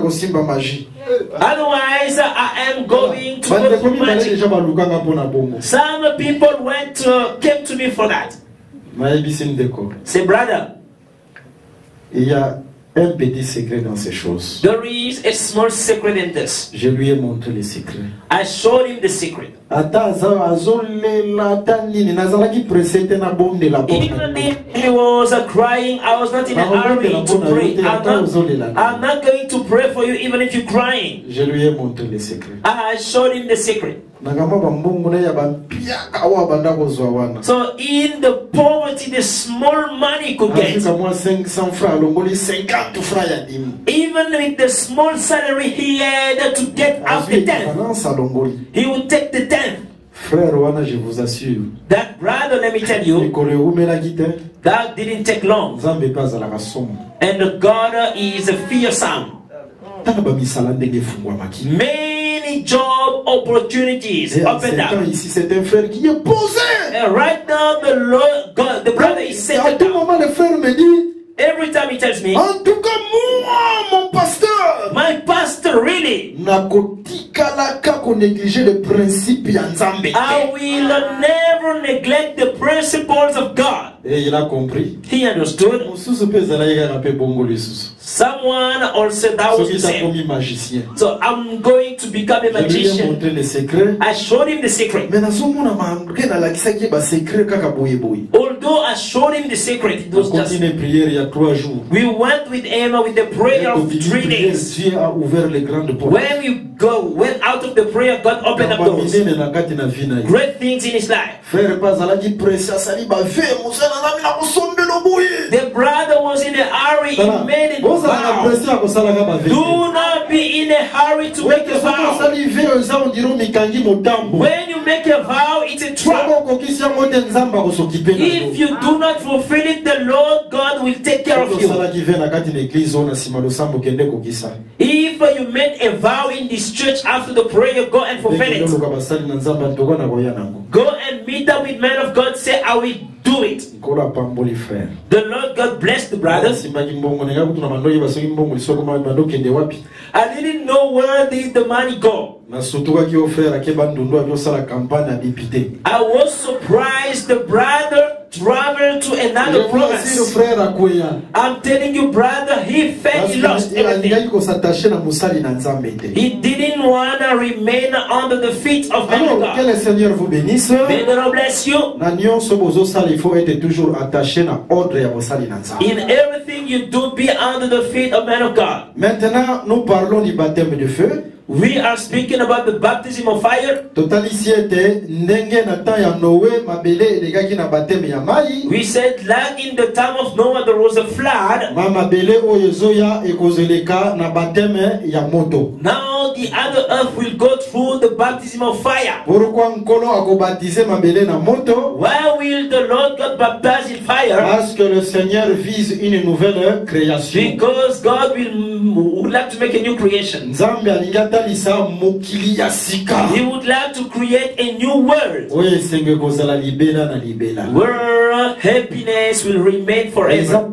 Speaker 1: Otherwise, I am going to go through magic. Some people went uh, came to me for that. Say, brother,
Speaker 2: il y a un petit secret dans ces choses.
Speaker 1: There is a small secret in this.
Speaker 2: Je lui ai montré le secret.
Speaker 1: I showed him the secret. Even if he was uh, crying, I was not in a hurry to pray. I'm not, I'm not going to pray for you even if you're crying.
Speaker 2: Je lui ai montré le secret.
Speaker 1: I showed him the secret. So in the poverty, the small money he could get, even with the small salary he had to get out the tenth, he would take the tenth. That brother, let me tell you, that didn't take long. And God is fearsome. Many job opportunities opened up. And right now, the Lord, God, the brother is settled down. Every time he tells me,
Speaker 2: en tout cas, moi, mon pasteur,
Speaker 1: my pastor, really,
Speaker 2: I
Speaker 1: will never neglect the principles of God.
Speaker 2: Et il a compris.
Speaker 1: He understood. Someone also that was the same. So I'm going to become a magician. I showed him the secret. Although I showed him the secret, it was just, we went with Emma with the prayer of three days. When we go, went out of the prayer, God opened up doors. Great things in his life. The brother was in a hurry. He made it vow. Do not be in a hurry to make a vow. When you make a vow, it's a trap. If you do not fulfill it, the Lord God will take care of you. If you make a vow in this church after the prayer, go and fulfill it. Go and meet up with men of God. Say, I will do it. The Lord God bless the brothers. I didn't know where did the money go. I was surprised the brother traveled to another promise. I'm telling you, brother, he felt he lost everything. He didn't want to remain under the feet of man of God.
Speaker 2: Que le Seigneur vous bénisse.
Speaker 1: May the Lord bless you.
Speaker 2: Il faut être toujours attaché à ordre et à vos salines.
Speaker 1: In everything you do, be under the feet of man of God.
Speaker 2: Maintenant, nous parlons du baptême de feu.
Speaker 1: We are speaking about the baptism of fire. We said like in the time of Noah there was a flood. Now the other earth will go through the baptism of fire. Why will the Lord God baptize in fire?
Speaker 2: Parce que le Seigneur vise une nouvelle création.
Speaker 1: Because God will would like to make a new creation. He would like to create a new world where happiness will remain forever.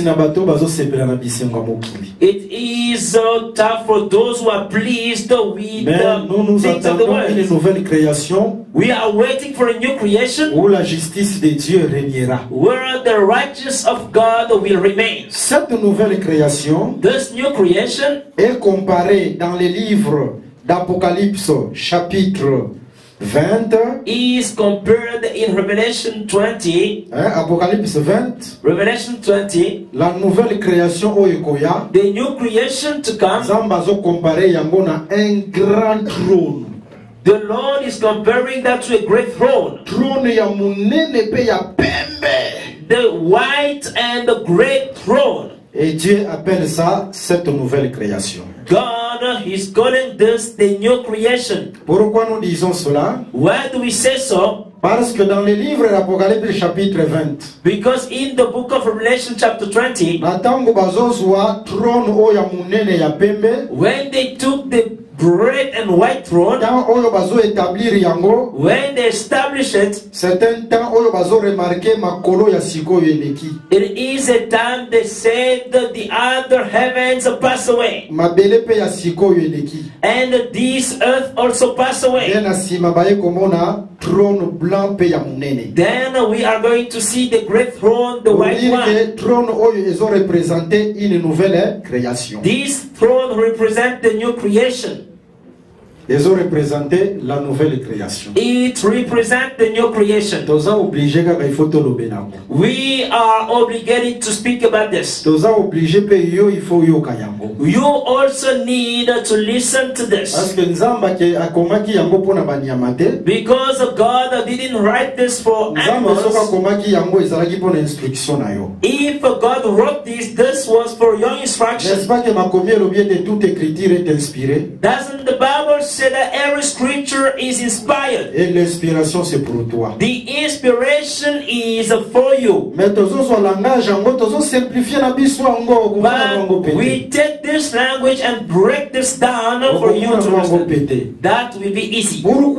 Speaker 1: It is so tough for those who are pleased with the things of the world. We are waiting for a new creation
Speaker 2: où la justice de Dieu régnera.
Speaker 1: Where the righteousness of God will remain.
Speaker 2: Cette nouvelle création
Speaker 1: This new creation
Speaker 2: est comparée dans les livres d'Apocalypse chapitre vingt
Speaker 1: is compared in Revelation twenty.
Speaker 2: Hein, Apocalypse vingt.
Speaker 1: Revelation twenty.
Speaker 2: La nouvelle création oyekoya.
Speaker 1: The new creation to come.
Speaker 2: Zambazo comparé yango na un grand trône.
Speaker 1: The Lord is comparing that to a great throne.
Speaker 2: Trône ya munene pe ya pembe.
Speaker 1: The white and the great throne.
Speaker 2: Et Dieu appelle ça cette nouvelle création.
Speaker 1: God is calling this the new creation.
Speaker 2: Pourquoi nous disons cela?
Speaker 1: Why do we say so?
Speaker 2: Parce que dans les livres d'Apocalypse chapitre vingt,
Speaker 1: because in the book of Revelation chapter twenty, when they took the great and white throne, when they established it, it is a time they said that the other heavens pass away, and this earth also pass away. Then we are going to see the great throne, the white one. This throne represents the new creation.
Speaker 2: Ils ont représenté la nouvelle création.
Speaker 1: It represents the new creation. We are obligated to speak about this. You also need to listen to this. Because God didn't write this for animals. If God wrote this, this was for your instruction. Doesn't the Bible say that every scripture is inspired?
Speaker 2: Et l'inspiration c'est pour toi.
Speaker 1: The inspiration is for you.
Speaker 2: But
Speaker 1: we take this language and break this down for you to understand. That will be easy.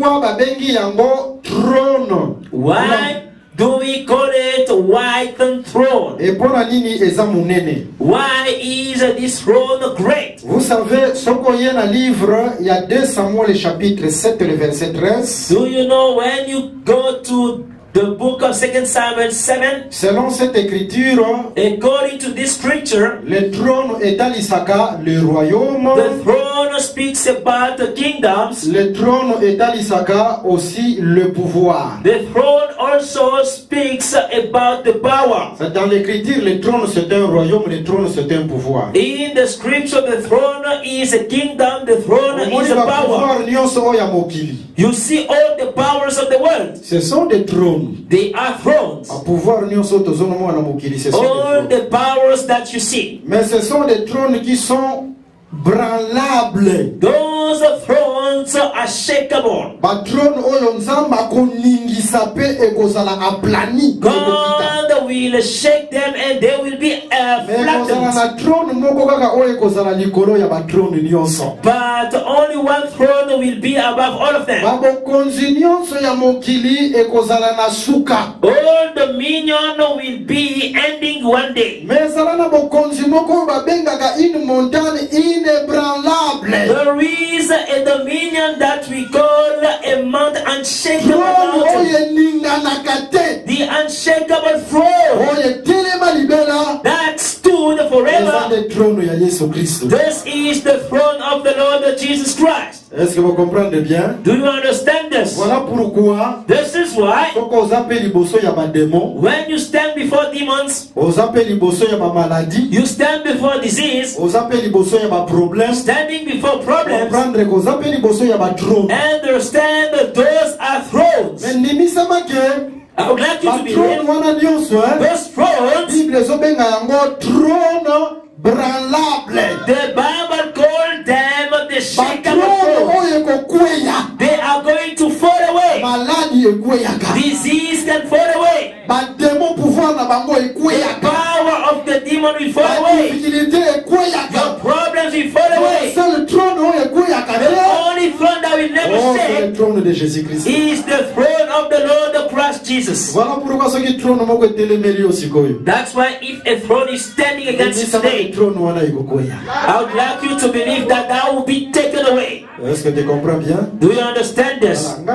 Speaker 1: Why do we call it white throne? Why is this throne great?
Speaker 2: Vous savez, ce qu'on y a dans le livre, il y a deux Samuel chapitre sept, le verset treize.
Speaker 1: Do you know when you go to the book of Second Samuel seven?
Speaker 2: Selon cette écriture,
Speaker 1: according to this scripture,
Speaker 2: le trône est à l'Isaka, le royaume.
Speaker 1: The throne speaks about the kingdoms.
Speaker 2: Le trône est à l'Isaka aussi le pouvoir.
Speaker 1: The throne also speaks about the power.
Speaker 2: Dans l'écriture, le trône c'est un royaume, le trône c'est un pouvoir.
Speaker 1: In the scripture, the throne is a kingdom, the throne is a power. You see all the powers of the world.
Speaker 2: Ce sont des trônes.
Speaker 1: They are thrones. All the powers that you see.
Speaker 2: Mais ce sont des trônes qui sont branlables.
Speaker 1: Those thrones are shakeable. God will shake them and they will be uh, flattened. But only one throne will be above all of them. All dominion will be ending one day. There is a dominion that we call a mount unshakable mountain. The unshakable throne that stood forever. This is the throne of the Lord Jesus Christ.
Speaker 2: Est-ce que vous comprenez bien?
Speaker 1: Do you understand this?
Speaker 2: Voilà pourquoi.
Speaker 1: This is why. When you stand before demons, you stand before disease, standing before problems, understand that those are thrones. I would like you to be real. Those thrones, the Bible called them the shakable thrones. They are going to fall away. Disease can fall away. The power of the demon will fall away. Your problems will fall away. The only throne that will never shake is the throne of the Lord Christ Jesus. That's why if a throne is standing against you today, I would like you to believe that that will be taken away.
Speaker 2: Est-ce que tu comprends bien?
Speaker 1: Do you understand this? I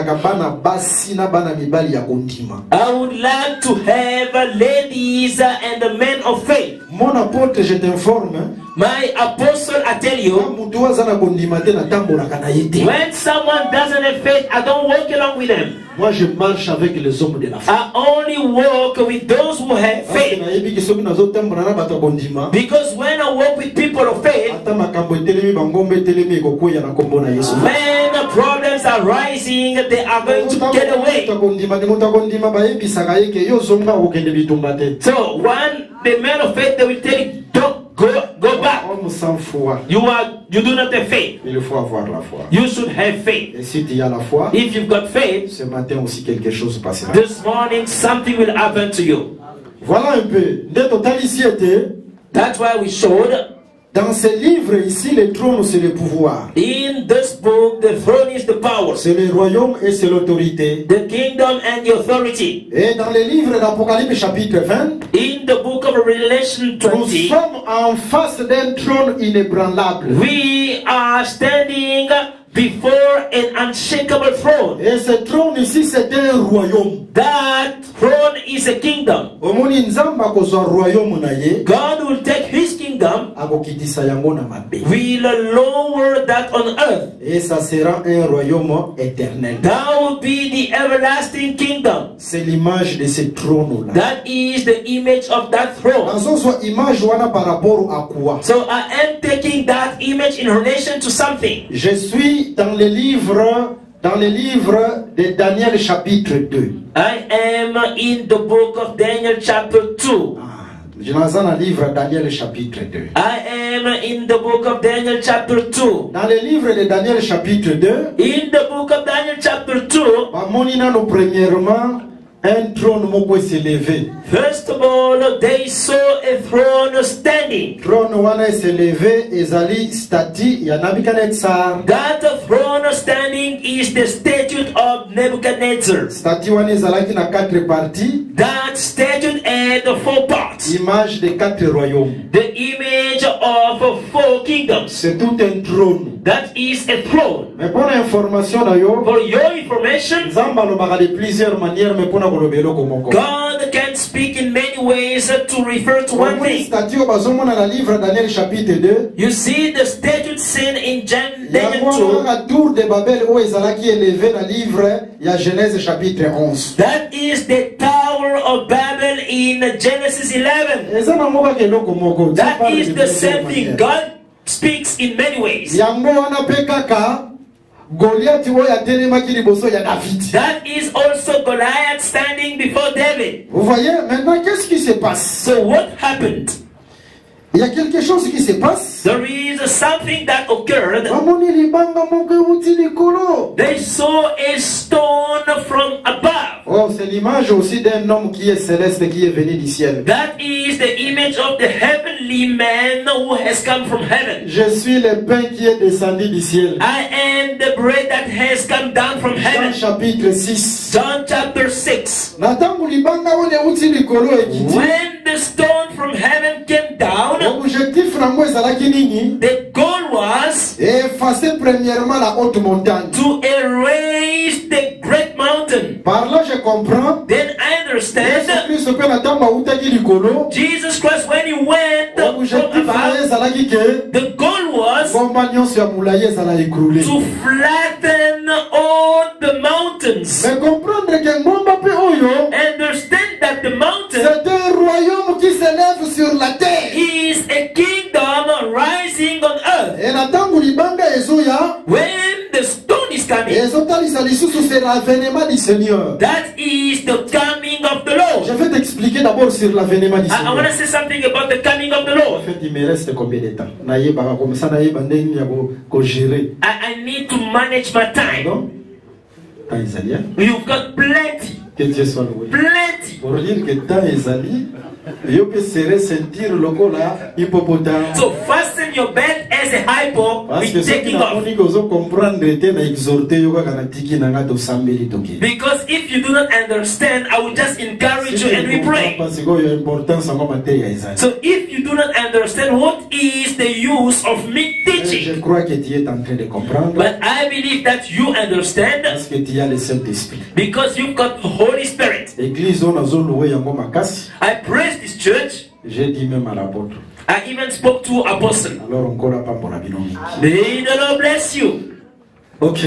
Speaker 1: would like to have ladies and men of faith.
Speaker 2: Mon apôtre, je t'informe.
Speaker 1: My apostle, I tell you, when someone doesn't have faith, I don't walk along with them.
Speaker 2: Moi, je marche avec les hommes de la foi.
Speaker 1: I only walk with those who have faith. Because when I walk with people of faith, when problems are rising, they are going to get away. So when the man of faith, they will tell you, don't go, go back. You are, you do not have faith.
Speaker 2: Il faut avoir la foi.
Speaker 1: You should have faith.
Speaker 2: Et si tu as la foi,
Speaker 1: if you've got faith,
Speaker 2: ce matin aussi quelque chose passera.
Speaker 1: This morning something will happen to you.
Speaker 2: Voilà un peu.
Speaker 1: That's why we showed.
Speaker 2: Dans ce livre ici, le trône c'est le pouvoir.
Speaker 1: In this book, the throne is the power.
Speaker 2: C'est le royaume et c'est l'autorité.
Speaker 1: The kingdom and the authority.
Speaker 2: Et dans le livre d'Apocalypse chapitre vingt,
Speaker 1: in the book of Revelation twenty,
Speaker 2: nous sommes en face d'un trône inébranlable.
Speaker 1: We are standing before an unshakable throne.
Speaker 2: Et ce trône ici c'est un royaume.
Speaker 1: That throne is a kingdom. God will take his kingdom, will lower that on earth.
Speaker 2: Et ça sera un royaume éternel.
Speaker 1: That will be the everlasting kingdom.
Speaker 2: C'est l'image de ce trône là.
Speaker 1: That is the image of that throne. So I am taking that image in relation to something.
Speaker 2: Je suis dans le livre dans le livre de Daniel chapitre deux.
Speaker 1: I am in the book of Daniel chapter two.
Speaker 2: Je suis dans le livre de Daniel chapitre deux.
Speaker 1: I am in the book of Daniel chapter two.
Speaker 2: Dans le livre de Daniel chapitre deux.
Speaker 1: In the book of Daniel chapter two.
Speaker 2: Premièrement, un trône moko s'élevé.
Speaker 1: First of all, they saw a throne standing.
Speaker 2: Trône wana s'élevé ezali statue ya Nebuchadnezzar.
Speaker 1: That throne standing is the statue of Nebuchadnezzar.
Speaker 2: Statue wana ezalaki na quatre parties.
Speaker 1: That statue had four parts.
Speaker 2: Image de quatre royaumes.
Speaker 1: The image of four kingdoms.
Speaker 2: C'est tout un trône.
Speaker 1: That is a throne.
Speaker 2: Mais pour information d'ailleurs,
Speaker 1: for your information,
Speaker 2: Zamba lo de plusieurs manières mais pour
Speaker 1: God can speak in many ways to refer to one thing. You see the statue seen in Daniel two. That is the Tower of Babel in Genesis eleven. That is the same thing. God speaks in many ways. That is also Goliath standing before David.
Speaker 2: Vous voyez, maintenant qu'est-ce qui se passe?
Speaker 1: So what happened?
Speaker 2: Il y a quelque chose qui se passe.
Speaker 1: There is something that occurred. They saw a stone from above.
Speaker 2: Oh, c'est l'image aussi d'un homme qui est céleste, qui est venu du ciel.
Speaker 1: That is the image of the heavenly man who has come from heaven.
Speaker 2: Je suis le pain qui est descendu du ciel.
Speaker 1: I am the bread that has come down from heaven.
Speaker 2: Jean chapitre six.
Speaker 1: John chapter six.
Speaker 2: When
Speaker 1: the stone from heaven came down, the goal was to erase the great mountain.
Speaker 2: Par là, je comprends.
Speaker 1: Then I understand Jesus Christ, when he went from above, the goal was to flatten all the mountains. Understand that the mountain is a kingdom rising on earth. When the stone is coming, that is the coming of the Lord.
Speaker 2: Je vais t'expliquer d'abord sur l'avènement du
Speaker 1: I, I want to
Speaker 2: Seigneur.
Speaker 1: say something about the coming of the Lord.
Speaker 2: En fait, il me reste combien de temps? Comme ça, je gérer.
Speaker 1: I, I need to manage my time.
Speaker 2: Non? Temps isalien.
Speaker 1: You've got plenty.
Speaker 2: Que Dieu soit loué.
Speaker 1: Plenty.
Speaker 2: Pour dire que temps isalien, il peut se sentir le col là, hippopotame.
Speaker 1: So fasten your belt as a hypo
Speaker 2: Parce que
Speaker 1: with
Speaker 2: ce qui
Speaker 1: taking
Speaker 2: n'a
Speaker 1: off.
Speaker 2: pas dit comprendre était na exhorter yoga kana tiki na ngato sambeli toki.
Speaker 1: Because if you do not understand, I will just encourage you and we pray.
Speaker 2: Parce que il y a importance en matière isalien.
Speaker 1: So if you do not understand what is the use of me
Speaker 2: Je
Speaker 1: teaching,
Speaker 2: crois que tu es en train de comprendre.
Speaker 1: but I believe that you understand
Speaker 2: Parce que tu as le Saint-Esprit.
Speaker 1: because you've got the Holy Spirit.
Speaker 2: Église on a loué yango makasi.
Speaker 1: I praise this church.
Speaker 2: J'ai dit même à l'apôtre.
Speaker 1: I even spoke to apostle.
Speaker 2: Alors encore à pas pour la binomi.
Speaker 1: May the Lord bless you.
Speaker 2: Ok.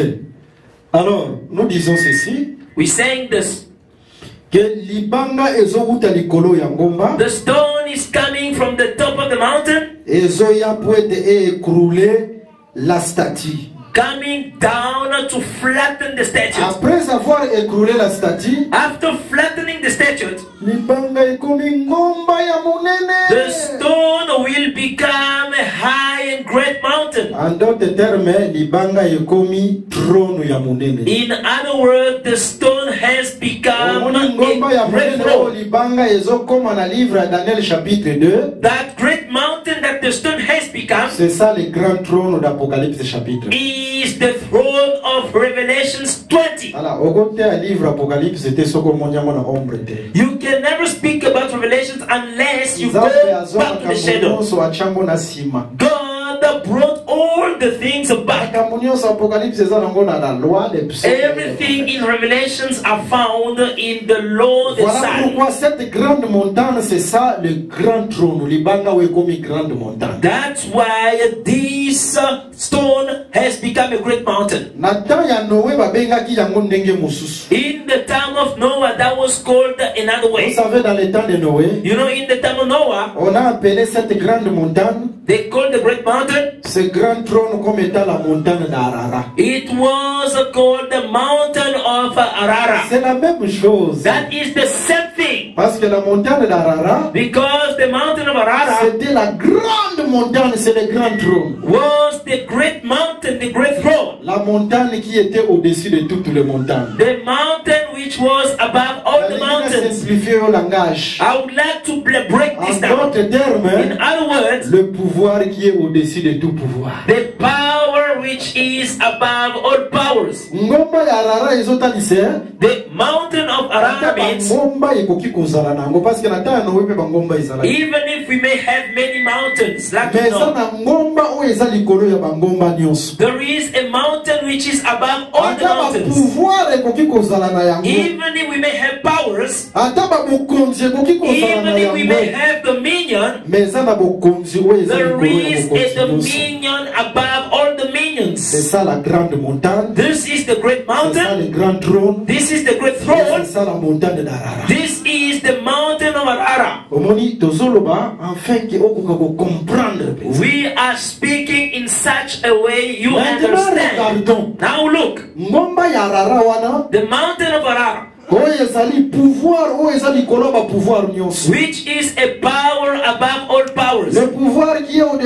Speaker 2: Alors, nous disons ceci.
Speaker 1: We saying this.
Speaker 2: Que libanga ezouta likolo ya ngomba.
Speaker 1: The stone is coming from the top of the mountain,
Speaker 2: Ezoya poete e écrouler la statue.
Speaker 1: coming down to flatten the statue.
Speaker 2: Après avoir écroulé la statue,
Speaker 1: After flattening the statue,
Speaker 2: libanga ekomi ngomba ya monene.
Speaker 1: the stone will become a high and great mountain.
Speaker 2: En d'autres termes, libanga ekomi trône ya monene.
Speaker 1: In other words, the stone has become
Speaker 2: Omoni ngomba ya
Speaker 1: a great
Speaker 2: monene o
Speaker 1: throne.
Speaker 2: libanga ezokoma na livre ya Daniel chapitre deux.
Speaker 1: That great mountain that the stone has become
Speaker 2: C'est ça le grand trône d'Apocalypse chapitre.
Speaker 1: is the throne of Revelations twenty.
Speaker 2: Alors, au côté du livre Apocalypse, c'était ce qu'on m'a na ombre te.
Speaker 1: You can never speak about Revelations unless you go
Speaker 2: Nzambe azwa
Speaker 1: back to the shadow.
Speaker 2: kamunyoso achango na sima.
Speaker 1: God brought all the things back.
Speaker 2: Kamunyoso Apocalypse eza nango na la loi des psaumes.
Speaker 1: Everything in Revelations are found in the law, the
Speaker 2: Voilà
Speaker 1: sign.
Speaker 2: pourquoi cette grande montagne, c'est ça le grand trône. Libanga we komi grande montagne.
Speaker 1: That's why this uh, stone has become a great mountain.
Speaker 2: Na temps ya Noé babengaki yango ndenge mosusu.
Speaker 1: In the time of Noah, that was called another
Speaker 2: Vous
Speaker 1: way.
Speaker 2: savez, dans le temps de Noé,
Speaker 1: You know, in the time of Noah,
Speaker 2: on a appelé cette grande montagne,
Speaker 1: they called the great mountain,
Speaker 2: ce grand trône comme étant la montagne d'Arara.
Speaker 1: it was called the mountain of Arara.
Speaker 2: C'est la même chose.
Speaker 1: That is the same thing.
Speaker 2: Parce que la montagne d'Arara,
Speaker 1: Because the mountain of Arara
Speaker 2: c'était la grande montagne, c'est le grand trône.
Speaker 1: was the great mountain, the great throne.
Speaker 2: La montagne qui était au-dessus de toutes les montagnes.
Speaker 1: The mountain which was above all the mountains.
Speaker 2: Simplifier au langage.
Speaker 1: I would like to ble- break
Speaker 2: En
Speaker 1: this down.
Speaker 2: d'autres termes,
Speaker 1: In other words,
Speaker 2: le pouvoir qui est au-dessus de tout pouvoir.
Speaker 1: the power which is above all powers.
Speaker 2: Ngomba ya Arara ezotalise.
Speaker 1: The mountain of Arara means,
Speaker 2: Ngomba ekoki kozala nango parce que na ta no wepe bangomba ezala.
Speaker 1: even if we may have many mountains, like you
Speaker 2: Mais ça
Speaker 1: know,
Speaker 2: na ngomba o eza likolo ya bangomba nyonso.
Speaker 1: there is a mountain which is above all the
Speaker 2: Ata ba
Speaker 1: mountains.
Speaker 2: pouvoir ekoki kozala na yango.
Speaker 1: Even if we may have powers,
Speaker 2: Ata ba bokonzi ekoki kozala na
Speaker 1: even if we may
Speaker 2: yango.
Speaker 1: have dominion,
Speaker 2: Mais eza na bokonzi o eza
Speaker 1: there
Speaker 2: likolo ya
Speaker 1: is a
Speaker 2: bokonzi nyonso.
Speaker 1: dominion above all
Speaker 2: C'est
Speaker 1: dominions.
Speaker 2: ça la grande montagne.
Speaker 1: This is the great
Speaker 2: C'est ça
Speaker 1: mountain.
Speaker 2: le grand trône.
Speaker 1: This is the great
Speaker 2: C'est
Speaker 1: throne.
Speaker 2: ça la montagne d'Arara.
Speaker 1: This is the mountain of Arara.
Speaker 2: Omoni tozoloba afin que okoka ko comprendre.
Speaker 1: We are speaking in such a way you
Speaker 2: Maintenant
Speaker 1: understand.
Speaker 2: regardons.
Speaker 1: Now look,
Speaker 2: Ngomba ya Arara wana
Speaker 1: the mountain of Arara,
Speaker 2: oyo ezali pouvoir oyo ezali koloba pouvoir nyonso.
Speaker 1: which is a power above all powers.
Speaker 2: Le pouvoir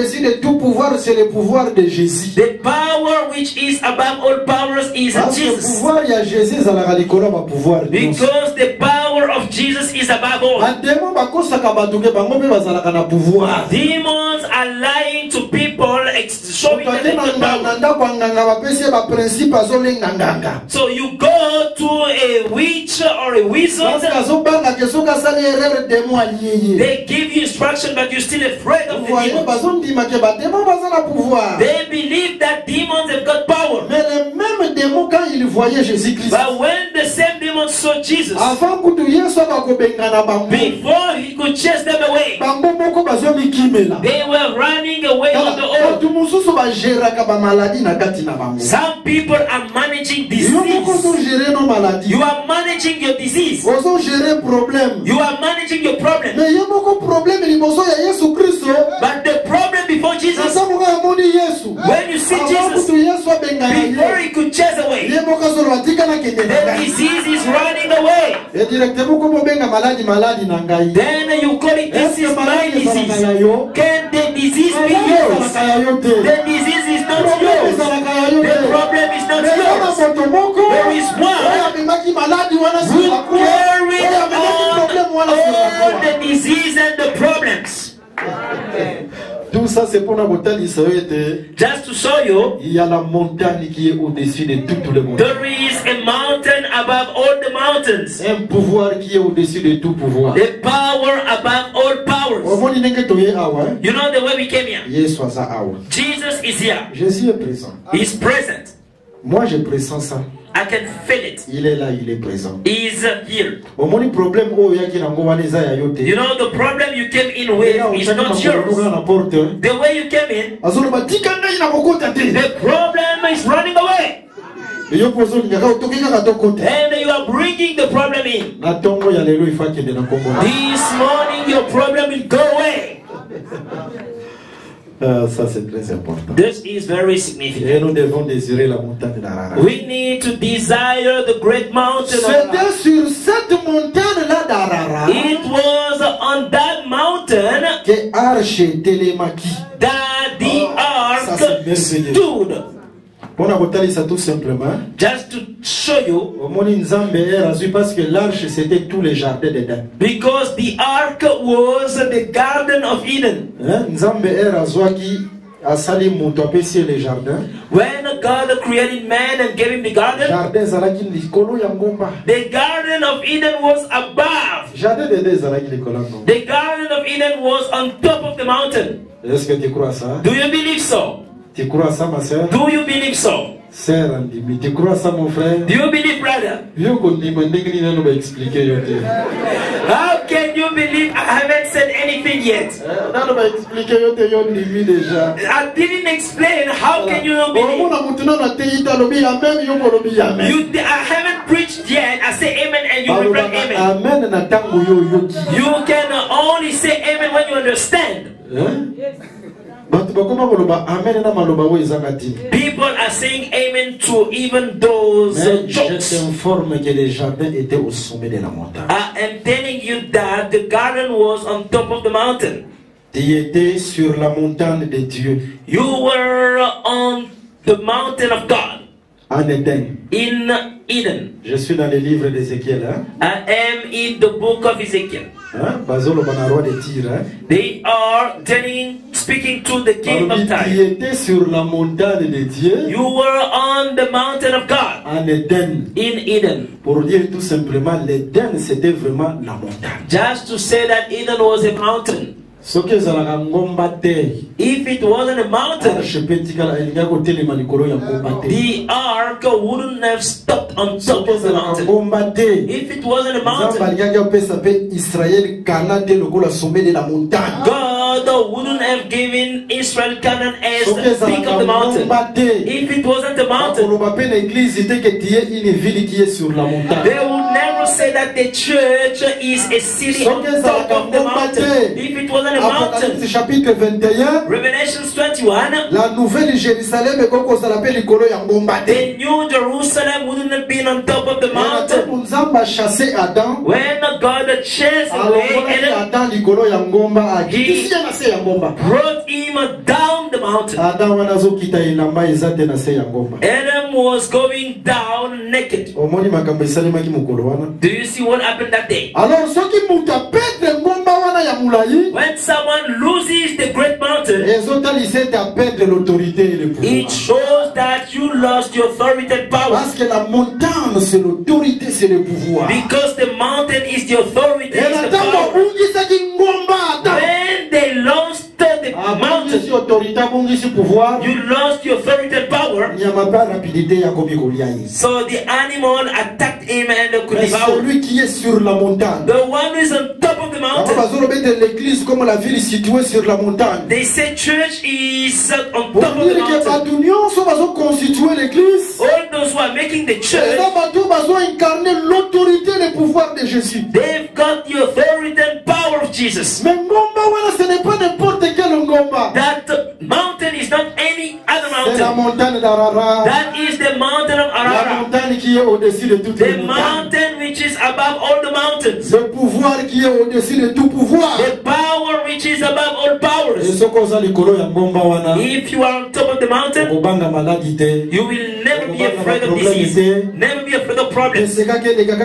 Speaker 2: au-dessus de tout pouvoir, c'est le pouvoir de Jésus.
Speaker 1: The power which is above all powers is
Speaker 2: Parce que le
Speaker 1: Jesus.
Speaker 2: pouvoir, il y a Jésus, il y a le pouvoir.
Speaker 1: Because the power of Jesus is above all. Demons are lying to people, showing them the power. So you go to a witch or a wizard, they give you instruction, but you're still afraid of the demons. They believe that demons have got power. But when the same demons saw Jesus, before he could chase them away, they were running away on their own. Some people are managing disease. You are managing your disease. You are managing your problem. But the problem before Jesus, when you see Jesus, before he could chase away, the disease is running away. Then you call it, this is my disease. Can the disease be yours? The disease is not yours. The problem is not yours. There is one who carries all the disease and the problems.
Speaker 2: Tout ça c'est pour nous
Speaker 1: just to show you,
Speaker 2: il y a la montagne qui est au-dessus de toutes les montagnes.
Speaker 1: There is a mountain above all the mountains.
Speaker 2: Un pouvoir qui est au-dessus de tout pouvoir.
Speaker 1: The power above all powers. You know the way we came here. Jesus is here.
Speaker 2: Jésus est présent.
Speaker 1: He's present.
Speaker 2: Moi je pressens ça.
Speaker 1: I can feel it.
Speaker 2: Il est là, il est présent.
Speaker 1: He's here.
Speaker 2: You know the
Speaker 1: problem you came in with is not yours. The way you came in, the problem is running away. And you are bringing the problem in. This morning your problem will go away.
Speaker 2: Uh, ça c'est très important.
Speaker 1: This is very significant.
Speaker 2: Et nous devons désirer la montagne d'Ararat.
Speaker 1: We need to desire the great mountain.
Speaker 2: C'était sur cette montagne là d'Ararat.
Speaker 1: It was on that mountain
Speaker 2: que Arche Télémaki.
Speaker 1: That the ark stood.
Speaker 2: On a retenu ça tout simplement.
Speaker 1: Just to show you.
Speaker 2: Parce que l'arche c'était tous les jardins d'Éden.
Speaker 1: Because the ark was the garden of Eden. When God created man and gave him the garden, the garden of Eden was above. The garden of Eden was on top of the mountain. Do you believe so?
Speaker 2: Tu crois ça, ma sœur?
Speaker 1: Do you believe so?
Speaker 2: Sœur, tu crois ça, mon frère?
Speaker 1: Do you believe, brother? How can you believe? I haven't said anything yet. I didn't explain. How can you not believe? You, I haven't preached yet. I say amen and you will amen. You can only say amen when you understand. People are saying amen to even those jokes. I am telling you that the garden was on top of the mountain. You were on the mountain of God.
Speaker 2: En Éden.
Speaker 1: In Eden.
Speaker 2: Je suis dans le livre d'Ézéchiel. Hein?
Speaker 1: I am in the book of Ezekiel.
Speaker 2: Hein?
Speaker 1: They are telling, speaking to the king of Tyre.
Speaker 2: Sur la montagne de Dieu.
Speaker 1: You were on the mountain of God.
Speaker 2: En Éden.
Speaker 1: In Eden.
Speaker 2: Pour dire tout simplement, l'Éden c'était vraiment la montagne.
Speaker 1: Just to say that Eden was a mountain. If it wasn't a mountain, the ark wouldn't have stopped on top of the mountain. If it wasn't a mountain, God wouldn't have given Israel Canaan as the peak of the mountain. If it wasn't a mountain, they would never say that the church is a city on top of the mountain. If it wasn't a mountain,
Speaker 2: chapitre vingt et un,
Speaker 1: Revelation twenty-one,
Speaker 2: la nouvelle Jérusalem est comme ça l'appelle likolo ya ngomba.
Speaker 1: The new Jerusalem wouldn't have been on top of the mountain. When God chased away Adam,
Speaker 2: likolo ya ngomba,
Speaker 1: he brought him down the mountain. Adam was going down naked. Do you see what happened that day? When someone loses the great mountain, it shows that you lost your authority and power. Because the mountain is the authority, is the power. When they lost the mountain, you lost your authority and power. So the animal attacked him and could devour. The one who is on top of the mountain. They say church is on top of the mountain. All those who are making the church, they've got the authority and power of Jesus. That mountain is not any other mountain. That is the mountain of Ararat. The mountain which is above all the mountains. The power which is above all powers. If you are on top of the mountain, you will never be afraid of disease, never be afraid of problems. Even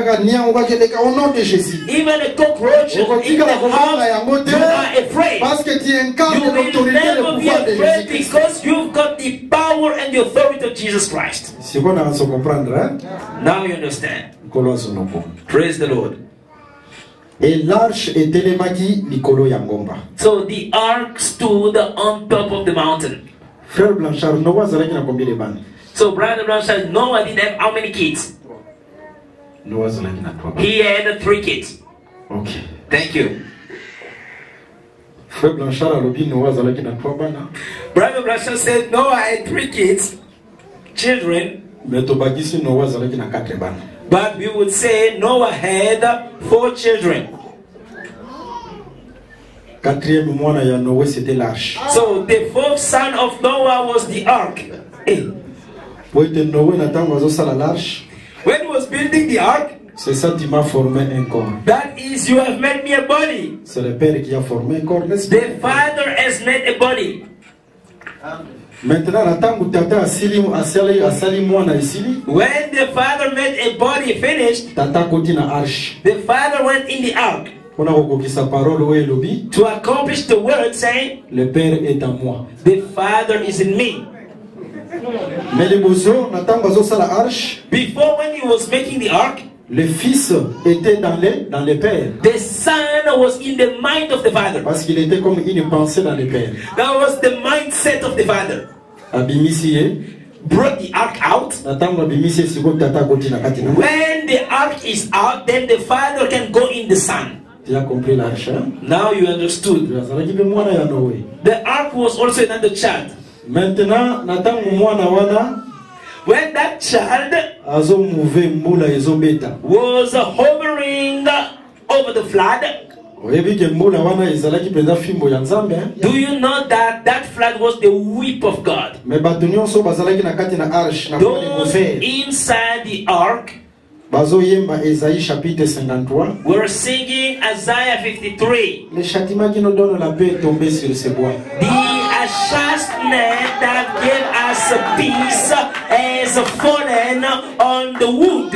Speaker 1: a cockroach in the house, you are afraid. You will never be afraid because you've got the power and the authority of Jesus Christ. Now you understand. Praise the Lord.
Speaker 2: Et l'arche etelemaki likolo ya ngomba.
Speaker 1: So the ark stood on top of the mountain.
Speaker 2: Frère Blanchard, Noah zalaki na combien de bana?
Speaker 1: So Brother Blanchard, Noah didn't have how many kids?
Speaker 2: Noah zalaki na trois.
Speaker 1: He had three kids.
Speaker 2: Okay.
Speaker 1: Thank you.
Speaker 2: Frère Blanchard alobi Noah zalaki na trois bana.
Speaker 1: Brother Blanchard said Noah had three kids, children.
Speaker 2: Mais tobakisi Noah zalaki na quatre bana.
Speaker 1: But we would say Noah had four children.
Speaker 2: Quatrième mwana ya Noé c'était l'arche.
Speaker 1: So the fourth son of Noah was the ark. Hey.
Speaker 2: When he
Speaker 1: was building the ark,
Speaker 2: c'est ça qui m'a formé un corps.
Speaker 1: That is, you have made me a body.
Speaker 2: C'est le Père qui a formé un corps.
Speaker 1: The Father has made a body.
Speaker 2: Maintenant, tata asili asali asali mwana isili.
Speaker 1: When the Father made a body finished,
Speaker 2: tata koti na arche.
Speaker 1: The Father went in the ark. To accomplish the word saying,
Speaker 2: le Père est en moi.
Speaker 1: The Father is in me. Before, when he was making the ark,
Speaker 2: le Fils était dans le dans le Père.
Speaker 1: The Son was in the mind of the Father.
Speaker 2: Parce qu'il était comme une pensée dans le Père.
Speaker 1: That was the mindset of the Father.
Speaker 2: Abimisie
Speaker 1: brought the ark out. When the ark is out, then the Father can go in the Son. Now you understood. The ark was also another child.
Speaker 2: Maintenant,
Speaker 1: when that child was hovering over the flood, do you know that that flood was the whip of God? Those inside the ark were singing Isaiah fifty-three. The chastisement that gave us peace has fallen on the wood.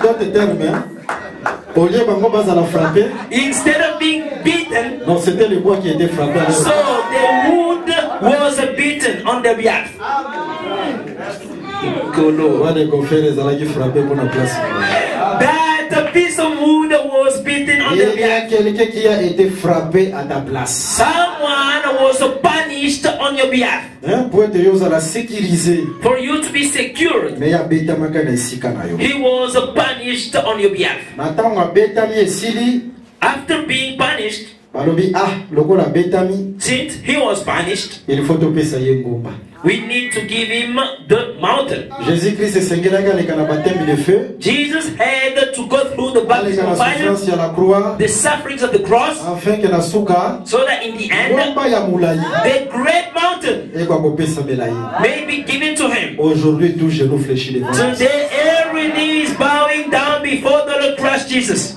Speaker 1: Instead of being beaten,
Speaker 2: non, c'était le bois qui était frappé.
Speaker 1: So the wood was beaten on their behalf. That piece of wood was beaten on their behalf.
Speaker 2: Quelqu'un qui a été frappé à ta place.
Speaker 1: Someone was punished on your behalf.
Speaker 2: Hein, pour être sécurisé.
Speaker 1: For you to be secured.
Speaker 2: Mais
Speaker 1: he was punished on your behalf. After being punished, since he was punished, we need to give him the mountain. Jesus had to go through the baptism of fire, the sufferings of the cross, so that in the end, the great mountain may be given to him. Today, every knee is bowing down before the Lord Christ Jesus.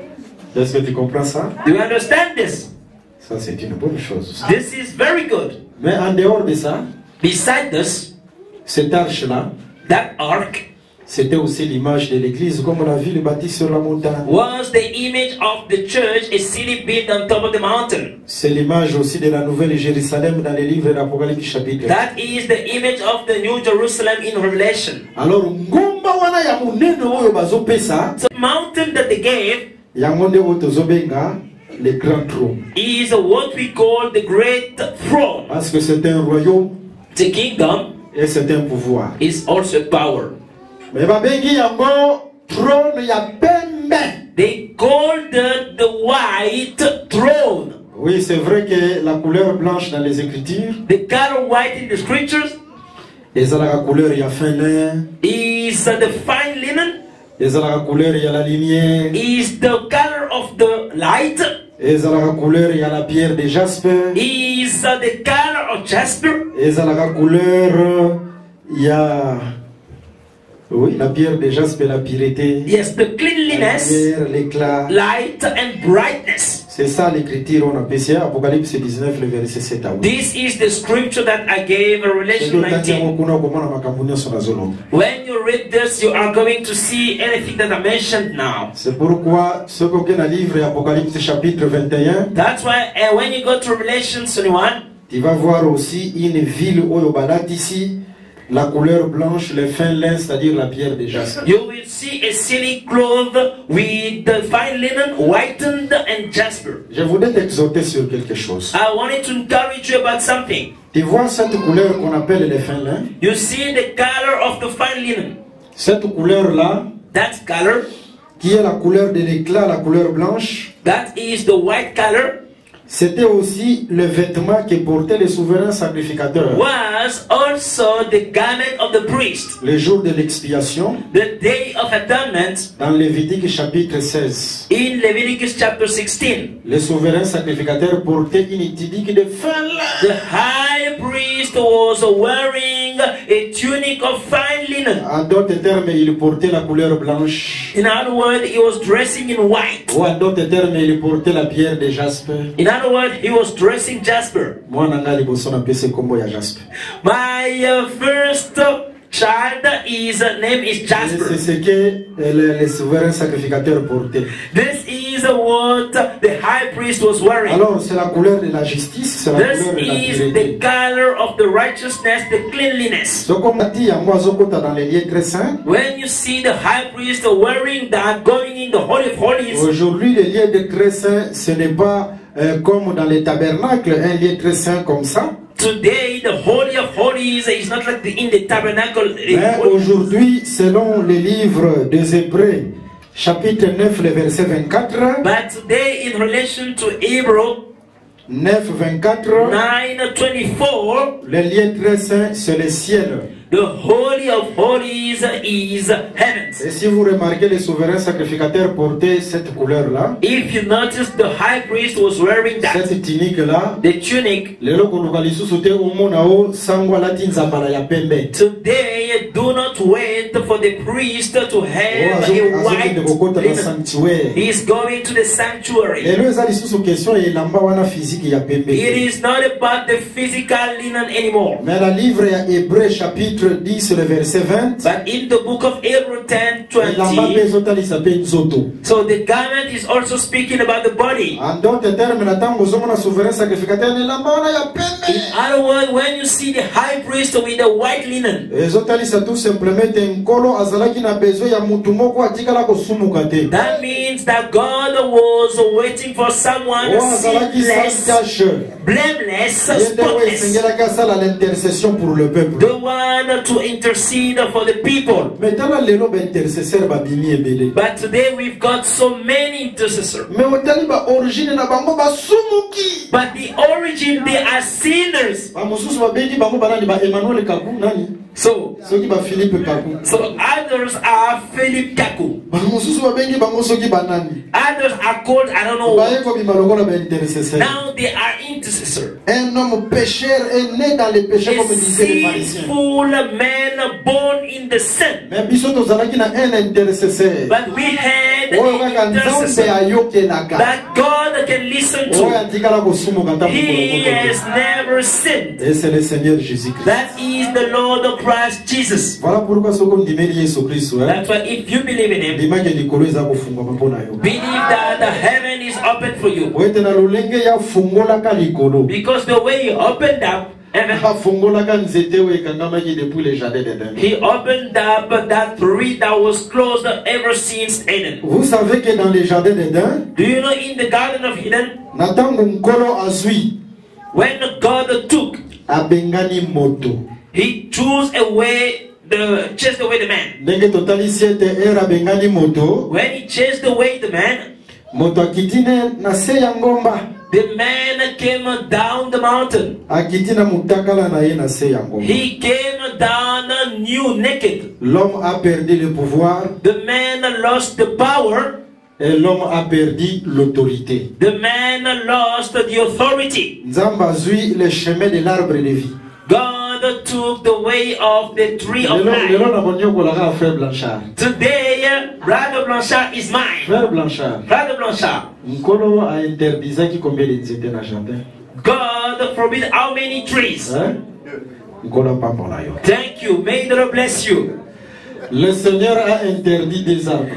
Speaker 2: Est-ce que tu comprends ça?
Speaker 1: Do you understand this?
Speaker 2: Ça, c'est une bonne chose.
Speaker 1: This is very good. Mais en dehors de ça,
Speaker 4: beside this,
Speaker 1: cette arche-là,
Speaker 4: that ark,
Speaker 1: c'était aussi l'image de l'église, comme on a vu le bâti sur la montagne.
Speaker 4: was the image of the church, a city built on top of the mountain.
Speaker 1: C'est l'image aussi de la nouvelle Jérusalem dans les livres d'Apocalypse chapitre.
Speaker 4: That is the image of the New Jerusalem in Revelation.
Speaker 1: Alors, ngomba wana ya munene oyo bazopesa,
Speaker 4: The mountain that they gave
Speaker 1: yango nde oyo tozobenga le grand trône.
Speaker 4: is what we call the great throne.
Speaker 1: Parce que c'est un royaume
Speaker 4: The kingdom
Speaker 1: et c'est un pouvoir.
Speaker 4: is also power.
Speaker 1: Mais babengi yango trône ya pembe.
Speaker 4: They called it the white throne.
Speaker 1: Oui, c'est vrai que la couleur blanche dans les Écritures,
Speaker 4: The color white in the scriptures
Speaker 1: les a la couleur ya fin lin,
Speaker 4: is uh, the fine linen,
Speaker 1: les a la couleur ya la lumière,
Speaker 4: is the color of the light,
Speaker 1: les a la couleur ya la pierre de jaspe,
Speaker 4: is uh, the color of jasper,
Speaker 1: les a la couleur ya oui, la pierre de jaspe, la pureté,
Speaker 4: yes, the
Speaker 1: la
Speaker 4: cleanliness,
Speaker 1: lumière, l'éclat.
Speaker 4: light and brightness.
Speaker 1: C'est ça l'écriture, on appelle ça Apocalypse dix-neuf, le verset sept à huit.
Speaker 4: This is the scripture that I gave in Revelation nineteen. When you read this, you are going to see anything that I mentioned now.
Speaker 1: C'est pourquoi ce qu'aucun livre Apocalypse chapitre vingt et un,
Speaker 4: That's why uh, when you go to Revelation twenty-one,
Speaker 1: tu vas voir aussi une ville au Balat ici, la couleur blanche, le fin lin, c'est-à-dire la pierre de jaspe.
Speaker 4: you will see a city clothed with the fine linen, whitened and jasper.
Speaker 1: Je voudrais t'exhorter sur quelque chose.
Speaker 4: I wanted to encourage you about something.
Speaker 1: Tu vois cette couleur qu'on appelle le fin lin?
Speaker 4: You see the color of the fine linen.
Speaker 1: Cette couleur-là,
Speaker 4: That color,
Speaker 1: qui est la couleur de l'éclat, la couleur blanche,
Speaker 4: that is the white color,
Speaker 1: c'était aussi le vêtement que portaient les souverains sacrificateurs.
Speaker 4: was also the garment of the priest.
Speaker 1: Le jour de l'expiation,
Speaker 4: The day of atonement
Speaker 1: dans Lévitique chapitre seize,
Speaker 4: in Leviticus chapter sixteen.
Speaker 1: les souverains sacrificateurs portaient une tunique de fin lin.
Speaker 4: The high priest was wearing a tunic of fine linen.
Speaker 1: En d'autres termes, il portait la couleur blanche.
Speaker 4: In other words, he was dressing in white.
Speaker 1: Ou en d'autres termes, il portait la pierre de jaspe.
Speaker 4: In other words, he was dressing jasper.
Speaker 1: Moi, nanga liboso na pese kombo ya jaspe.
Speaker 4: My uh, first uh, child, his uh, name is
Speaker 1: C'est
Speaker 4: Jasper.
Speaker 1: ce que euh, les, les souverains sacrificateurs portaient.
Speaker 4: This is uh, what the high priest was wearing.
Speaker 1: Alors, c'est la couleur de la justice, c'est la
Speaker 4: This
Speaker 1: couleur de la
Speaker 4: is the
Speaker 1: pureté.
Speaker 4: color of the righteousness, the cleanliness.
Speaker 1: Ce qu'on a dit à moi, Zokota, dans les lieux très saints,
Speaker 4: When you see the high priest wearing that, going in the Holy of Holies,
Speaker 1: aujourd'hui, les lieux de très saints, ce n'est pas euh, comme dans les tabernacles, un lieu très saint comme ça.
Speaker 4: today the Holy of Holies is not like the, in the tabernacle.
Speaker 1: Mais aujourd'hui, selon le livre des Hébreux, chapitre neuf, le verset vingt-quatre,
Speaker 4: But today, in relation to Hebrew
Speaker 1: neuf, vingt-quatre,
Speaker 4: nine twenty-four,
Speaker 1: le lieu très saint, c'est le ciel.
Speaker 4: the Holy of Holies is heavens.
Speaker 1: Et si vous remarquez, les souverains sacrificateurs portaient cette couleur-là,
Speaker 4: If you notice, the high priest was wearing that,
Speaker 1: cette tunique-là.
Speaker 4: the tunic.
Speaker 1: Lelo koluka lisusu te omona o sango alati nzambala ya pembe.
Speaker 4: Today, do not wait for the priest to
Speaker 1: O
Speaker 4: have
Speaker 1: azo-
Speaker 4: a white
Speaker 1: azokende kokota na
Speaker 4: linen.
Speaker 1: sanctuaire.
Speaker 4: He is going to the sanctuary.
Speaker 1: Lelo eza lisusu question ya elamba wana physique ya pembe.
Speaker 4: It is not about the physical linen anymore.
Speaker 1: Mais la livre ya Hébreux chapitre dix le verset vingt,
Speaker 4: But in the book of Hebrew ten
Speaker 1: elamba mpe
Speaker 4: twenty,
Speaker 1: ezotalisa mpe nzoto.
Speaker 4: so the garment is also speaking about the body.
Speaker 1: En d'autres termes, na ntango ozomona souverain sacrificateur na elamba wana ya
Speaker 4: In
Speaker 1: pembe.
Speaker 4: other words, when you see the high priest with the white linen,
Speaker 1: ezotalisa tout simplement te nkolo azalaki na besoin ya mutu moko atikala kosumuka te.
Speaker 4: that means that God was waiting for someone
Speaker 1: O azalaki sans
Speaker 4: sinless,
Speaker 1: tache.
Speaker 4: blameless,
Speaker 1: Ye nde oyo
Speaker 4: spotless,
Speaker 1: esengelaki asala l'intercession pour le peuple.
Speaker 4: the one to intercede for the people.
Speaker 1: Mais tala lelo baintercesseur babimi ebele.
Speaker 4: But today we've got so many intercessors.
Speaker 1: Mais otali baorigine na bango basumuki.
Speaker 4: But the origin, they are sinners.
Speaker 1: Bamosusu babengi bango banani ba Emmanuel Kaku nani?
Speaker 4: So,
Speaker 1: Soki ba Philippe Kaku.
Speaker 4: so others are Philip Kaku.
Speaker 1: Bamosusu babengi bango soki banani?
Speaker 4: Others are called, I don't know what.
Speaker 1: Baye ko bima lokola baintercesseur.
Speaker 4: Now they are intercessors.
Speaker 1: Un homme pécheur est né dans les péchés
Speaker 4: A
Speaker 1: comme disaient les pharisiens.
Speaker 4: sinful man man born in the sin.
Speaker 2: Mais biso tozalaki na un intercesseur.
Speaker 4: But we had
Speaker 2: Oyo kaka
Speaker 4: an
Speaker 2: Nzambe
Speaker 4: intercessor
Speaker 2: ayokelaka.
Speaker 4: that God can listen
Speaker 2: Oyo
Speaker 4: to.
Speaker 2: atikala kosumuka ntango
Speaker 4: He
Speaker 2: mokolo
Speaker 4: has never sinned.
Speaker 2: Et c'est le Seigneur Jésus-Christ.
Speaker 4: That is the Lord of Christ Jesus.
Speaker 2: Voilà pourquoi soko ndimeli Yesu Kristo.
Speaker 4: That's why if you believe in Him,
Speaker 2: Ndimaki likolo eza kofungwa mpona yo.
Speaker 4: believe that the heaven is open for you.
Speaker 2: Oete na lolenge ya fungolaka likolo.
Speaker 4: Because the way He opened up heaven,
Speaker 2: Afungolaka nzete oyo ekangamaki depuis le jardin d'Éden.
Speaker 4: He opened up that tree that was closed ever since Eden.
Speaker 2: Vous savez que dans le jardin d'Éden,
Speaker 4: Do you know in the Garden of Eden,
Speaker 2: na ntango nkolo azwi
Speaker 4: when God took,
Speaker 2: abengani moto.
Speaker 4: He chose away the chased away the man.
Speaker 2: Ndenge totalisi ete ere abengani moto,
Speaker 4: When He chased away the man,
Speaker 2: moto akiti na se ya ngomba.
Speaker 4: the man came down the mountain.
Speaker 2: Akiti na mutakala na ye na se ya ngomba.
Speaker 4: He came down new naked.
Speaker 2: L'homme a perdu le pouvoir
Speaker 4: The man lost the power.
Speaker 2: et l'homme a perdu l'autorité.
Speaker 4: The man lost the authority.
Speaker 2: Nzambe azwi le chemin de l'arbre de vie.
Speaker 4: God took the way of the tree of
Speaker 2: Lelo lelo
Speaker 4: life.
Speaker 2: na bonyokolaka frère Blanchard.
Speaker 4: Today, Brother Blanchard is mine.
Speaker 2: Frère Blanchard,
Speaker 4: Brother Blanchard,
Speaker 2: nkolo a interdisaki combien de nzete na jardin?
Speaker 4: God forbid how many trees.
Speaker 2: Hein? Nkolo pambola yo.
Speaker 4: Thank you. May the Lord bless you.
Speaker 2: Le Seigneur a interdit des arbres.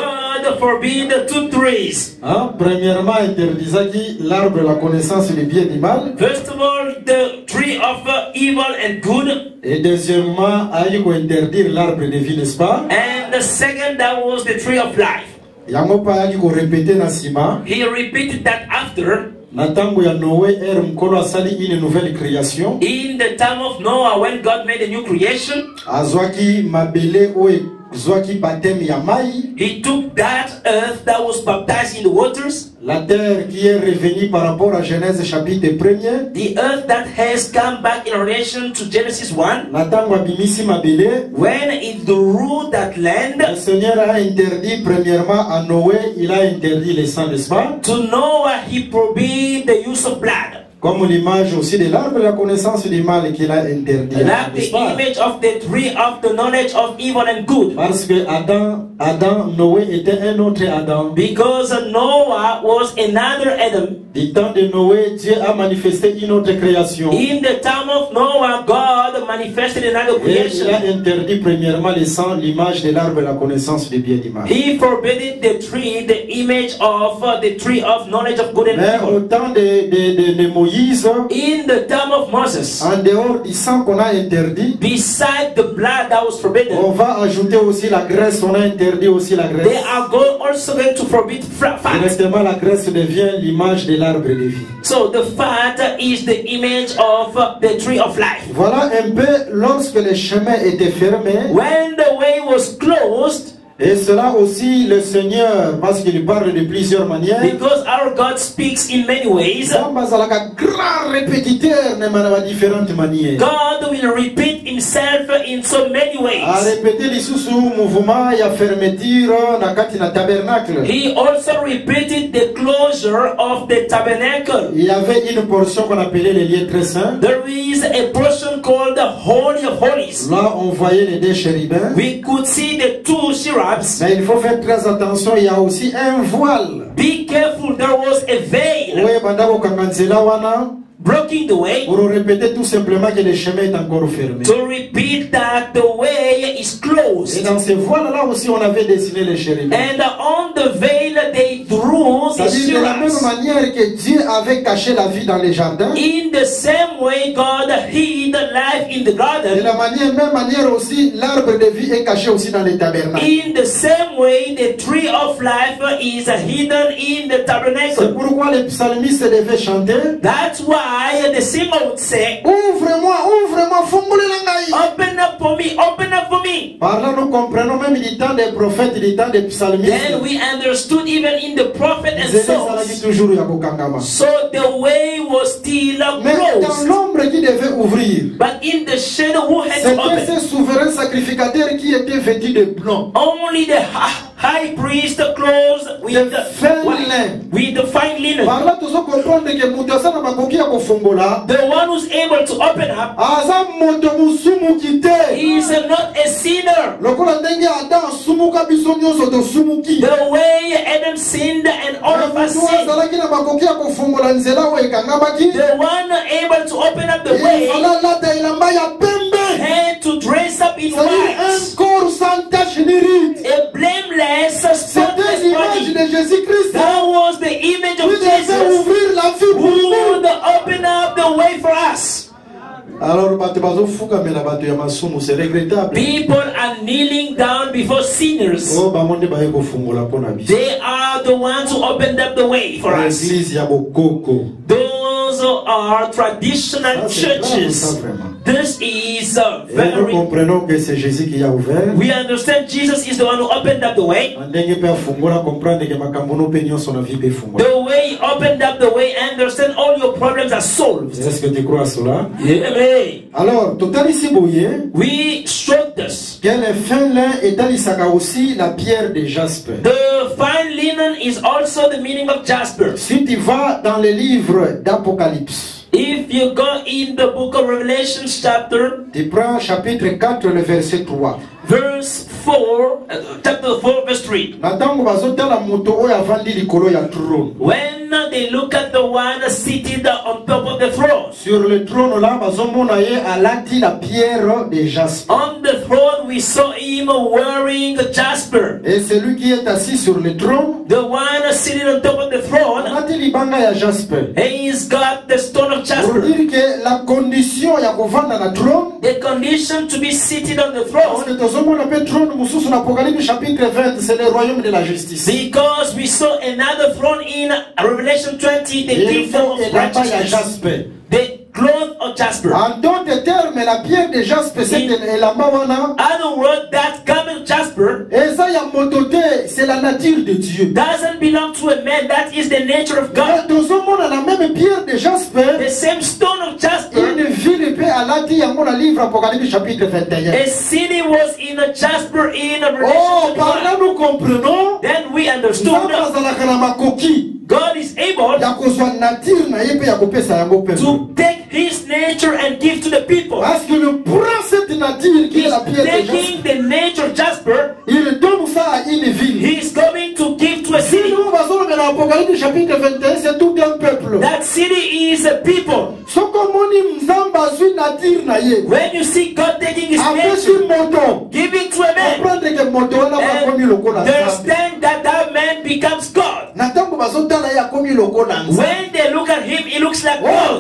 Speaker 4: God forbid two trees.
Speaker 2: Hein? Premièrement, interdisaki l'arbre de la connaissance du bien et du mal.
Speaker 4: First of all, the tree of uh, evil and good.
Speaker 2: Et deuxièmement, ayi ko interdire l'arbre de vie, n'est-ce pas?
Speaker 4: And the second, that was the tree of life.
Speaker 2: Yango pa ayi ko répéter na sima.
Speaker 4: He repeated that after.
Speaker 2: Na tango ya Noé, er mkolo asali une nouvelle création.
Speaker 4: In the time of Noah, when God made a new creation,
Speaker 2: Azwaki mabele oe zwaki baptême ya mai.
Speaker 4: He took that earth that was baptized in the waters,
Speaker 2: La terre qui est revenue par rapport à Genèse chapitre premier.
Speaker 4: the earth that has come back in relation to Genesis one.
Speaker 2: Na tango abimisi mabele,
Speaker 4: When it ruled that land,
Speaker 2: le Seigneur a interdit premièrement à Noé, il a interdit le sang, n'est-ce pas?
Speaker 4: to Noah he forbade the use of blood.
Speaker 2: Comme l'image aussi de l'arbre de la connaissance du mal qu'il a interdit.
Speaker 4: Like
Speaker 2: n'est-ce
Speaker 4: the
Speaker 2: pas?
Speaker 4: image of the tree of the knowledge of evil and good.
Speaker 2: Parce que Adam, Adam, Noé était un autre Adam.
Speaker 4: Because Noah was another Adam.
Speaker 2: Du temps de Noé, Dieu a manifesté une autre création.
Speaker 4: In the time of Noah, God manifested another
Speaker 2: Et il a
Speaker 4: creation.
Speaker 2: interdit premièrement le sang, l'image de l'arbre de la connaissance du bien et du mal.
Speaker 4: He forbade the tree, the image of uh, the tree of knowledge of good and
Speaker 2: Mais au
Speaker 4: evil.
Speaker 2: temps de, de, de, de Moïse,
Speaker 4: In the time of Moses,
Speaker 2: en dehors du sang qu'on a interdit,
Speaker 4: beside the blood that was
Speaker 2: on
Speaker 4: forbidden,
Speaker 2: va ajouter aussi la graisse, on a interdit aussi la
Speaker 4: they
Speaker 2: graisse.
Speaker 4: are go- also going to forbid fra- fat.
Speaker 2: Directement, la graisse devient l'image de l'arbre de vie.
Speaker 4: So the fat is the image of uh, the tree of life.
Speaker 2: Voilà un peu lorsque les chemins étaient fermés.
Speaker 4: When the way was closed,
Speaker 2: Et cela aussi, le Seigneur, parce qu'il parle de plusieurs manières,
Speaker 4: because our God speaks in many ways,
Speaker 2: Nzambe azalaka grand répétiteur na ma différentes manières.
Speaker 4: God will repeat himself in so many
Speaker 2: A
Speaker 4: ways.
Speaker 2: répété lisusu mouvement ya fermeture na kati na tabernacle.
Speaker 4: He also repeated the closure of the tabernacle.
Speaker 2: Il y avait une portion qu'on appelait les lieux très saints.
Speaker 4: There is a portion called the Holy of Holies.
Speaker 2: Là, on voyait les deux chérubins.
Speaker 4: We could see the two cherubs.
Speaker 2: Mais il faut faire très attention, il y a aussi un voile.
Speaker 4: Be careful, there was a veil
Speaker 2: Oui, bandako kanganzela wana.
Speaker 4: blocking the way.
Speaker 2: Pour répéter tout simplement que le chemin est encore fermé.
Speaker 4: To repeat that the way is
Speaker 2: Et
Speaker 4: closed.
Speaker 2: dans ce voile-là aussi, on avait dessiné les chérubins.
Speaker 4: And on the veil they drew the
Speaker 2: C'est-à-dire de la même
Speaker 4: cherubs.
Speaker 2: manière que Dieu avait caché la vie dans les jardins,
Speaker 4: In the same way God hid life in the
Speaker 2: de
Speaker 4: garden.
Speaker 2: la manière, même manière aussi, l'arbre de vie est caché aussi dans les tabernacles.
Speaker 4: In the same way the tree of life is hidden in the
Speaker 2: C'est
Speaker 4: tabernacle.
Speaker 2: pourquoi les psalmistes devaient chanter.
Speaker 4: That's why the singer would say,
Speaker 2: Ouvre-moi, ouvre-moi, fungulila ngai.
Speaker 4: open up for me, open up for me.
Speaker 2: Par là, nous comprenons même du temps des prophètes, du temps des psalmistes.
Speaker 4: Then we understood even in the prophet and
Speaker 2: Zézé salaki
Speaker 4: songs.
Speaker 2: toujours ya kokangama.
Speaker 4: So the way was still
Speaker 2: Mais dans
Speaker 4: closed.
Speaker 2: l'ombre qui devait ouvrir,
Speaker 4: But in the shadow who had to
Speaker 2: c'était
Speaker 4: open?
Speaker 2: ce souverain sacrificateur qui était vêtu de blanc.
Speaker 4: Only the, ha- high priest clothes with the
Speaker 2: fine
Speaker 4: with the fine linen.
Speaker 2: Par là, tu dois comprendre que mutasa na makoki ya kofongola.
Speaker 4: The one who's able to open up
Speaker 2: aza moto musumu kite.
Speaker 4: is not a sinner.
Speaker 2: Lokola ndenge Adam sumuka biso nyonso to sumuki.
Speaker 4: The way Adam sinned and all of us sinned.
Speaker 2: Azalaki na makoki ya kofongola nzela we ekangabaki.
Speaker 4: The one able to open up the way
Speaker 2: alata ilamba ya pembe.
Speaker 4: had to dress up in white.
Speaker 2: Un corps sans tache ni ride.
Speaker 4: A blameless, spotless body.
Speaker 2: De Jésus-Christ.
Speaker 4: That was the image of Jesus who would open up the way for us.
Speaker 2: Alors, c'est regrettable.
Speaker 4: People are kneeling down before sinners.
Speaker 2: Oh,
Speaker 4: they are the ones who opened up the way for us. Those are traditional churches. This is uh, very. We understand Jesus is the one who opened up the way. The way he opened up the way, understand all your problems are solved.
Speaker 2: Est-ce que tu crois cela?
Speaker 4: Yeah.
Speaker 2: Alors, total ici boye.
Speaker 4: We showed this.
Speaker 2: Quel fin lin est alisaka aussi la pierre de jaspe.
Speaker 4: The fine linen is also the meaning of jasper.
Speaker 2: Si tu vas dans les livres d'Apocalypse.
Speaker 4: If you go in the book of Revelation chapter,
Speaker 2: tu prends chapitre quatre le verset trois.
Speaker 4: Verse four, uh, chapter four, verse three. When they look at the one seated on top of the throne,
Speaker 2: sur le trône là, alati la pierre de jaspe.
Speaker 4: On the throne we saw him wearing jasper.
Speaker 2: Et celui qui est assis sur le trône,
Speaker 4: the one seated on top of the throne,
Speaker 2: alati libanga ya jaspe.
Speaker 4: He's got the stone of jasper.
Speaker 2: Pour dire que la condition ya kovanda na trône,
Speaker 4: the condition to be seated on the throne.
Speaker 2: C'est le royaume de la justice.
Speaker 4: Because we saw another throne in Revelation twenty, the kingdom of righteousness. The cloth of jasper.
Speaker 2: En d'autres termes, la pierre de jaspe, c'est la mawana.
Speaker 4: Other word, that garment jasper.
Speaker 2: Et ça, y a mototé, c'est la nature de Dieu.
Speaker 4: Doesn't belong to a man. That is the nature of God.
Speaker 2: Dans un monde, la même pierre de jaspe.
Speaker 4: The same stone of jasper.
Speaker 2: Une ville paix à la dit, dans le livre Apocalypse chapitre vingt et un.
Speaker 4: A city was in a jasper in a Revelation.
Speaker 2: Oh, par là nous comprenons.
Speaker 4: Then we understood. God is able to take his nature and give to the people. He's taking the nature of jasper. He's going to give to a city. That city is a people. When you see God taking his nature, giving to a man, and understand that that man becomes God. When they look at him, he looks like God.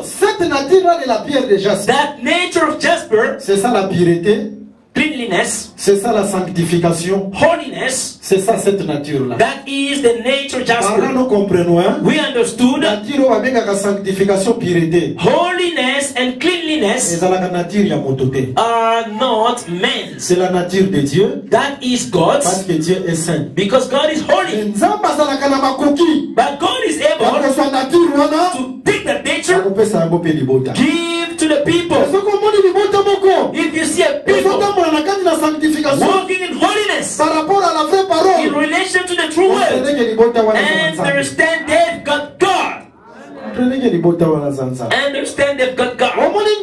Speaker 4: That nature of jasper,
Speaker 2: c'est ça la pureté.
Speaker 4: Cleanliness,
Speaker 2: c'est ça la sanctification.
Speaker 4: Holiness,
Speaker 2: c'est ça cette nature là.
Speaker 4: That is the nature jasper.
Speaker 2: Par là nous comprenons. Hein?
Speaker 4: We understood.
Speaker 2: Nature avec la sanctification pureté.
Speaker 4: Holiness and cleanliness.
Speaker 2: C'est la nature ya mototé.
Speaker 4: Are not men.
Speaker 2: C'est la nature de Dieu.
Speaker 4: That is God's.
Speaker 2: Parce que Dieu est saint.
Speaker 4: Because God is holy. But God is able to take the nature, give to the people. If you see a people walking in holiness in relation to the true word, and understand they've got God. Understand they've got God.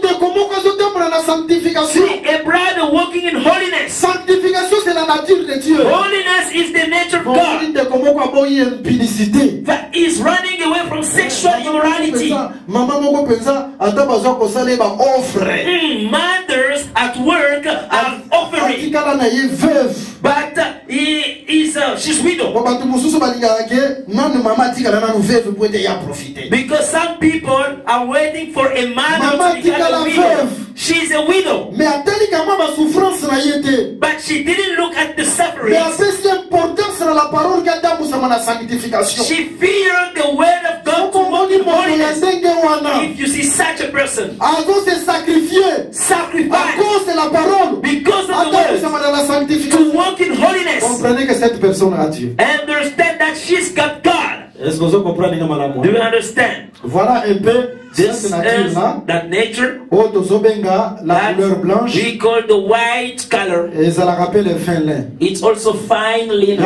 Speaker 4: See a brother walking in holiness. Holiness is the nature of God. That is running away from sexual immorality. Mm, mothers at work are offering, but uh, he is uh, she's widow. Because some people are waiting for a man to become a widow. She's a widow. But she didn't look at the suffering. She feared the word of God to walk in holiness. If you see such a person, sacrifice because of the word to walk in holiness, understand that she's got God.
Speaker 1: Est-ce que vous comprenez?
Speaker 4: Do you understand?
Speaker 2: Voilà un peu
Speaker 4: This is that nature
Speaker 2: oh, la couleur blanche.
Speaker 4: We call the white color.
Speaker 2: Et ça la rappelle le fin lin.
Speaker 4: It's also fine linen.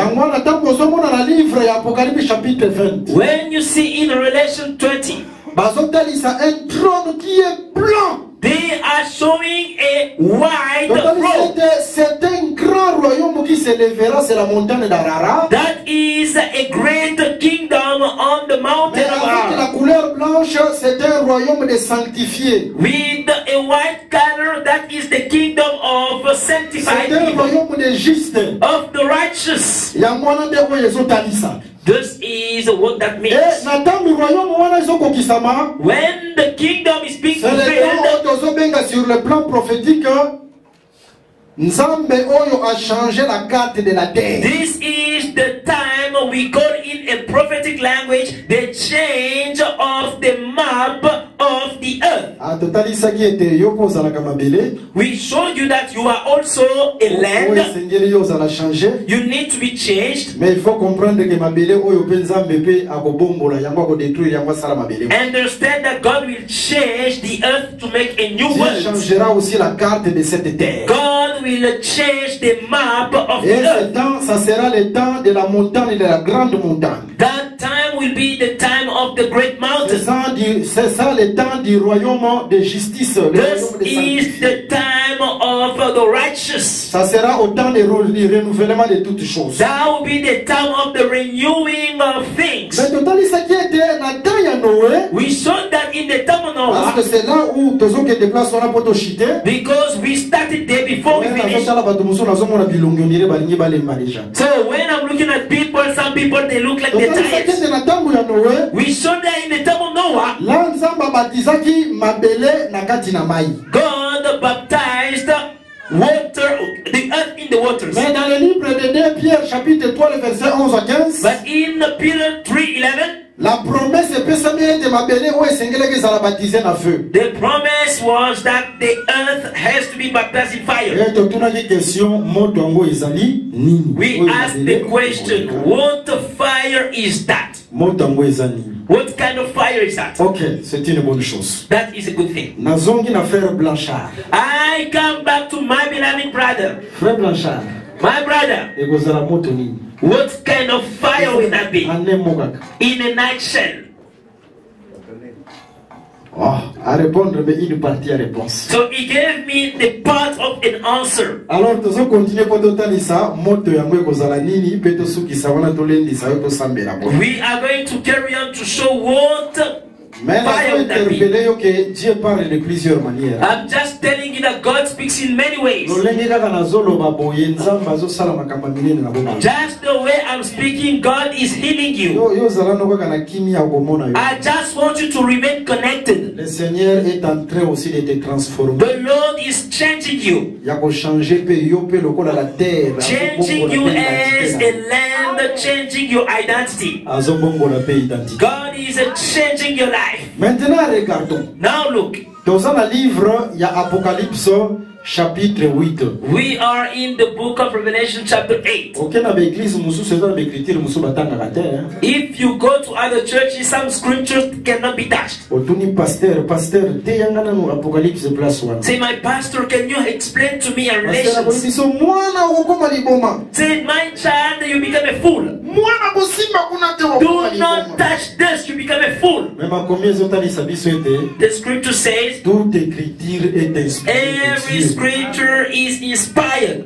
Speaker 4: When you see in Revelation twenty,
Speaker 2: un trône qui est blanc.
Speaker 4: They are showing a white throne.
Speaker 2: C'est un grand royaume qui s'élèvera sur la montagne d'Ararat.
Speaker 4: That is a great kingdom on the mountain of Ararat.
Speaker 2: La couleur blanche, c'est un royaume de sanctifiés.
Speaker 4: With a white color, that is the kingdom of sanctified people.
Speaker 2: C'est un royaume de justes.
Speaker 4: Of the righteous. This is what that means. When the kingdom is being fulfilled,
Speaker 2: sur le plan prophétique, Nzambe oyo a changé la carte de la terre.
Speaker 4: This is the time we call in a prophetic language the change of the map of the earth. We showed you that you are also a land. You need to be changed.
Speaker 2: Mais il faut comprendre que mabele oyo pe Nzambe pe akobombola yango akodétruire yango sala mabele.
Speaker 4: Understand that God will change the earth to make a new world.
Speaker 2: Il changera aussi la carte de cette terre.
Speaker 4: God will change the map of
Speaker 2: Et
Speaker 4: the earth.
Speaker 2: temps, ça sera le temps de la montagne, de la grande montagne.
Speaker 4: That time will be the time of the great mountain.
Speaker 2: C'est ça le temps du royaume de justice.
Speaker 4: This is the time of the righteous.
Speaker 2: Ça sera au temps du renouvellement de toutes choses.
Speaker 4: That will be the time of the renewing of things.
Speaker 2: Mais total, ça qui était dans temps ya Noé.
Speaker 4: We saw that in the time of Noah.
Speaker 2: Parce que c'est là où tous ceux qui déplacent on a pour chiter.
Speaker 4: Because we started there before we finished. So when I'm looking at people, some people they look like they're tired. We saw that in the time of Noah. God baptized water, the earth in the waters.
Speaker 2: Mais dans le livre de deux Pierre chapitre trois le verset onze à quinze.
Speaker 4: But in Peter three eleven.
Speaker 2: La promesse est de mabele où est-ce que ça la baptiser na feu.
Speaker 4: The promise was that the earth has to be baptized in fire.
Speaker 2: Et donc on a des questions motongo ezali nini?
Speaker 4: We asked the question, what fire is that?
Speaker 2: Motongo ezali.
Speaker 4: What kind of fire is that?
Speaker 2: Okay, c'est une bonne chose.
Speaker 4: That is a good thing.
Speaker 2: Nazongi na frère Blanchard.
Speaker 4: I come back to my beloved brother.
Speaker 2: Frère Blanchard.
Speaker 4: My brother.
Speaker 2: Ekozala moto nini?
Speaker 4: What kind of fire will that be? In a nutshell.
Speaker 2: Oh, à répondre, mais une partie à réponse.
Speaker 4: So he gave me the part of an answer.
Speaker 2: Alors, tu vas continuer pour totaler ça. Moto yango ekozala nini? Peto suki sawana tolendi sa yoto sambela.
Speaker 4: We are going to carry on to show what.
Speaker 2: Mais que Dieu parle de plusieurs manières.
Speaker 4: I'm just telling you that God speaks in many ways. Just the way I'm speaking, God is healing you. I just want you to remain connected.
Speaker 2: Le Seigneur est en train aussi de te transformer.
Speaker 4: The Lord is changing you. Changing you as a land, changing your identity. God is changing your life.
Speaker 2: Maintenant, regardons.
Speaker 4: Now look.
Speaker 2: Dans un livre, il y a Apocalypse chapitre huit.
Speaker 4: We are in the book of Revelation chapter eight. If you go to other churches, some scriptures cannot be touched. Say, my pastor, can you explain to me a relation? Say, my child, you become a fool. Do not touch this, you become a fool. The scripture says, every scripture is inspired.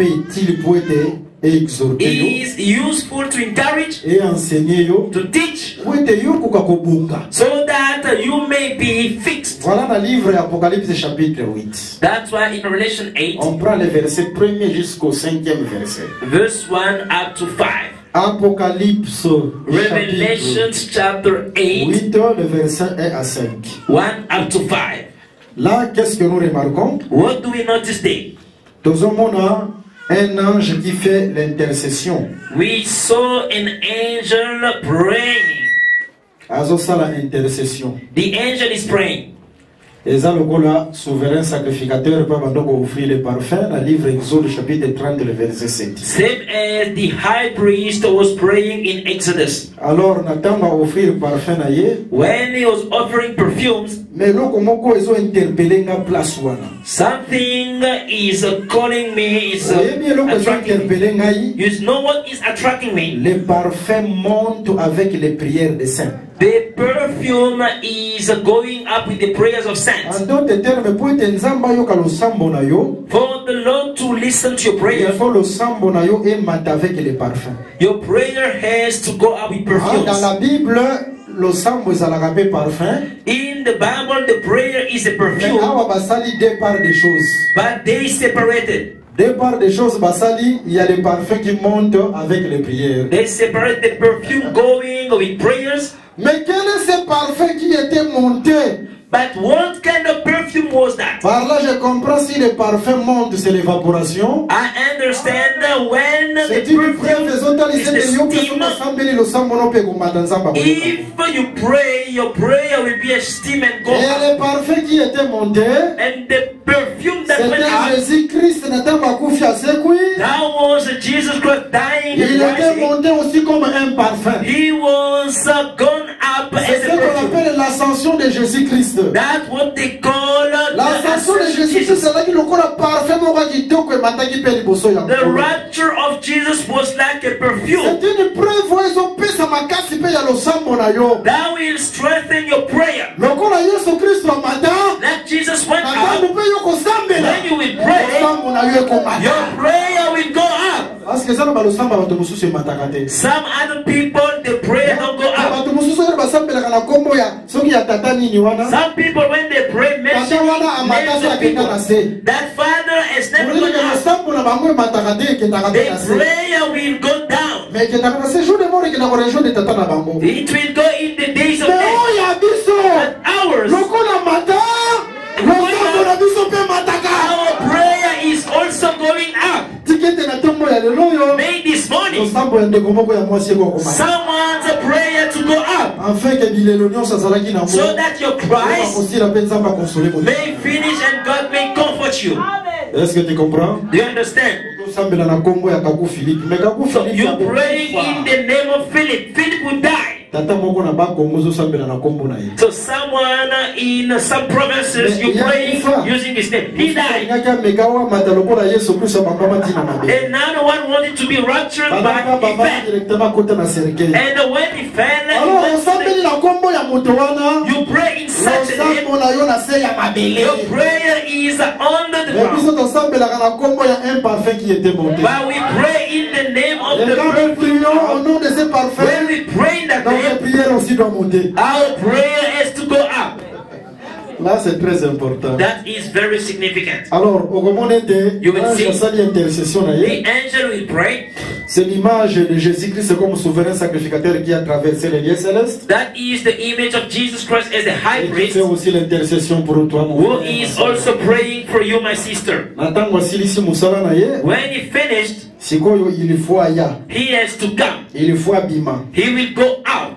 Speaker 4: Is useful to encourage, to teach, so that you may be fixed.
Speaker 2: Voilà le livre Apocalypse chapitre huit.
Speaker 4: That's why in Revelation eight,
Speaker 2: on prend le verset premier jusqu'au cinquième verset.
Speaker 4: Verse one up to five.
Speaker 2: Apocalypse
Speaker 4: Revelation chapter eight,
Speaker 2: huit, le verset un à cinq.
Speaker 4: one up to five.
Speaker 2: Là, qu'est-ce que nous remarquons?
Speaker 4: What do we notice there?
Speaker 2: Dans un monde, un ange qui fait l'intercession.
Speaker 4: We saw an angel praying.
Speaker 2: Azosa la intercession.
Speaker 4: The angel is praying.
Speaker 1: Et ça, le là, souverain sacrificateur peut offrir les parfums. Dans le livre Exode, chapitre trente, le verset sept.
Speaker 4: Same as the high priest was praying in Exodus.
Speaker 1: Alors, Nathan va offrir parfum à yé.
Speaker 4: When he was offering perfumes,
Speaker 1: mais là, comment ils ont interpellé la place wana.
Speaker 4: Something is calling me. Is attracting me. You know what is attracting me?
Speaker 1: Les parfums montent avec les prières des saints.
Speaker 4: The perfume is going up with the prayers of saints.
Speaker 1: En d'autres termes, pour être nzamba yo ka lo sambo na yo.
Speaker 4: For the Lord to listen to your prayer,
Speaker 1: il faut le sambo na yo et mat avec les parfums.
Speaker 4: Your prayer has to go up with perfumes.
Speaker 1: Dans la Bible, le sambo est à la parfum.
Speaker 4: In the Bible, the prayer is a perfume.
Speaker 1: Mais awa basali deux parts des choses.
Speaker 4: But they separated.
Speaker 1: Deux parts des choses basali, il y a les parfums qui montent avec les prières.
Speaker 4: They separate the perfume going with prayers.
Speaker 1: Mais quel est ce parfum qui était monté?
Speaker 4: But what kind of perfume was that?
Speaker 1: Par là, je comprends si le parfum monte, c'est l'évaporation.
Speaker 4: I understand that when the
Speaker 1: perfume
Speaker 4: is the steam. If you pray, your prayer will be a steam and go
Speaker 1: up. Et le parfum qui était monté,
Speaker 4: and the perfume that went up,
Speaker 1: Jésus-Christ n'était pas couché à ses couilles.
Speaker 4: That was Jesus Christ dying.
Speaker 1: Il était monté aussi comme un parfum.
Speaker 4: He was uh, gone up as a perfume.
Speaker 1: C'est ce qu'on appelle l'ascension de Jésus-Christ.
Speaker 4: That's what they call
Speaker 1: l'ascension de Jésus-Christ. C'est là qu'il a parfum.
Speaker 4: The rapture of Jesus was like a perfume.
Speaker 1: C'est une preuve.
Speaker 4: That will strengthen your prayer. That Jesus went up. When you will pray, your prayer will go up. Some other people, the prayer don't go up. Some people, when they pray, mention the people. That Father has never gone up. The prayer will go down. It will go in the days of death. But ours, our prayer is also going up. May this morning, someone's prayer to go up, so that your cries may finish and God may comfort you.
Speaker 1: Est-ce que tu comprends?
Speaker 4: Do you understand? So you pray in the name of Philip. Philip will die. So someone in some provinces, you pray using his name. He died. Another one wanted to be raptured, but he fell. And when he fell, you pray in such a name. Your prayer is under the ground. But we pray in the name of the perfume. When we pray in that name, our prayer has to go up.
Speaker 1: Là, c'est très important.
Speaker 4: That is very significant.
Speaker 1: Alors, au moment de
Speaker 4: you will see
Speaker 1: intercession,
Speaker 4: the angel will pray.
Speaker 1: C'est l'image de Jésus-Christ comme souverain sacrificateur qui a traversé les lieux célestes.
Speaker 4: That is the image of Jesus Christ as the high priest.
Speaker 1: Fait aussi l'intercession pour toi, mon
Speaker 4: who is also praying for you, my sister.
Speaker 1: When
Speaker 4: he finished,
Speaker 1: he
Speaker 4: has to come.
Speaker 1: Il faut abima.
Speaker 4: He will go out.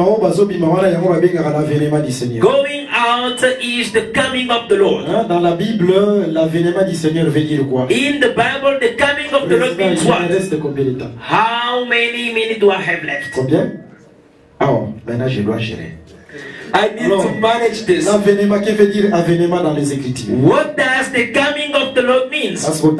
Speaker 4: Going out is the coming of the Lord.
Speaker 1: Dans la Bible, l'avènement du Seigneur veut dire quoi?
Speaker 4: In the Bible, the coming of the Lord means what? How many minutes do I have left?
Speaker 1: Combien? Ah, maintenant je dois gérer.
Speaker 4: I need Alors, to manage this.
Speaker 1: L'avènement, qui veut dire avènement dans les Écritures?
Speaker 4: What does the coming of the Lord means?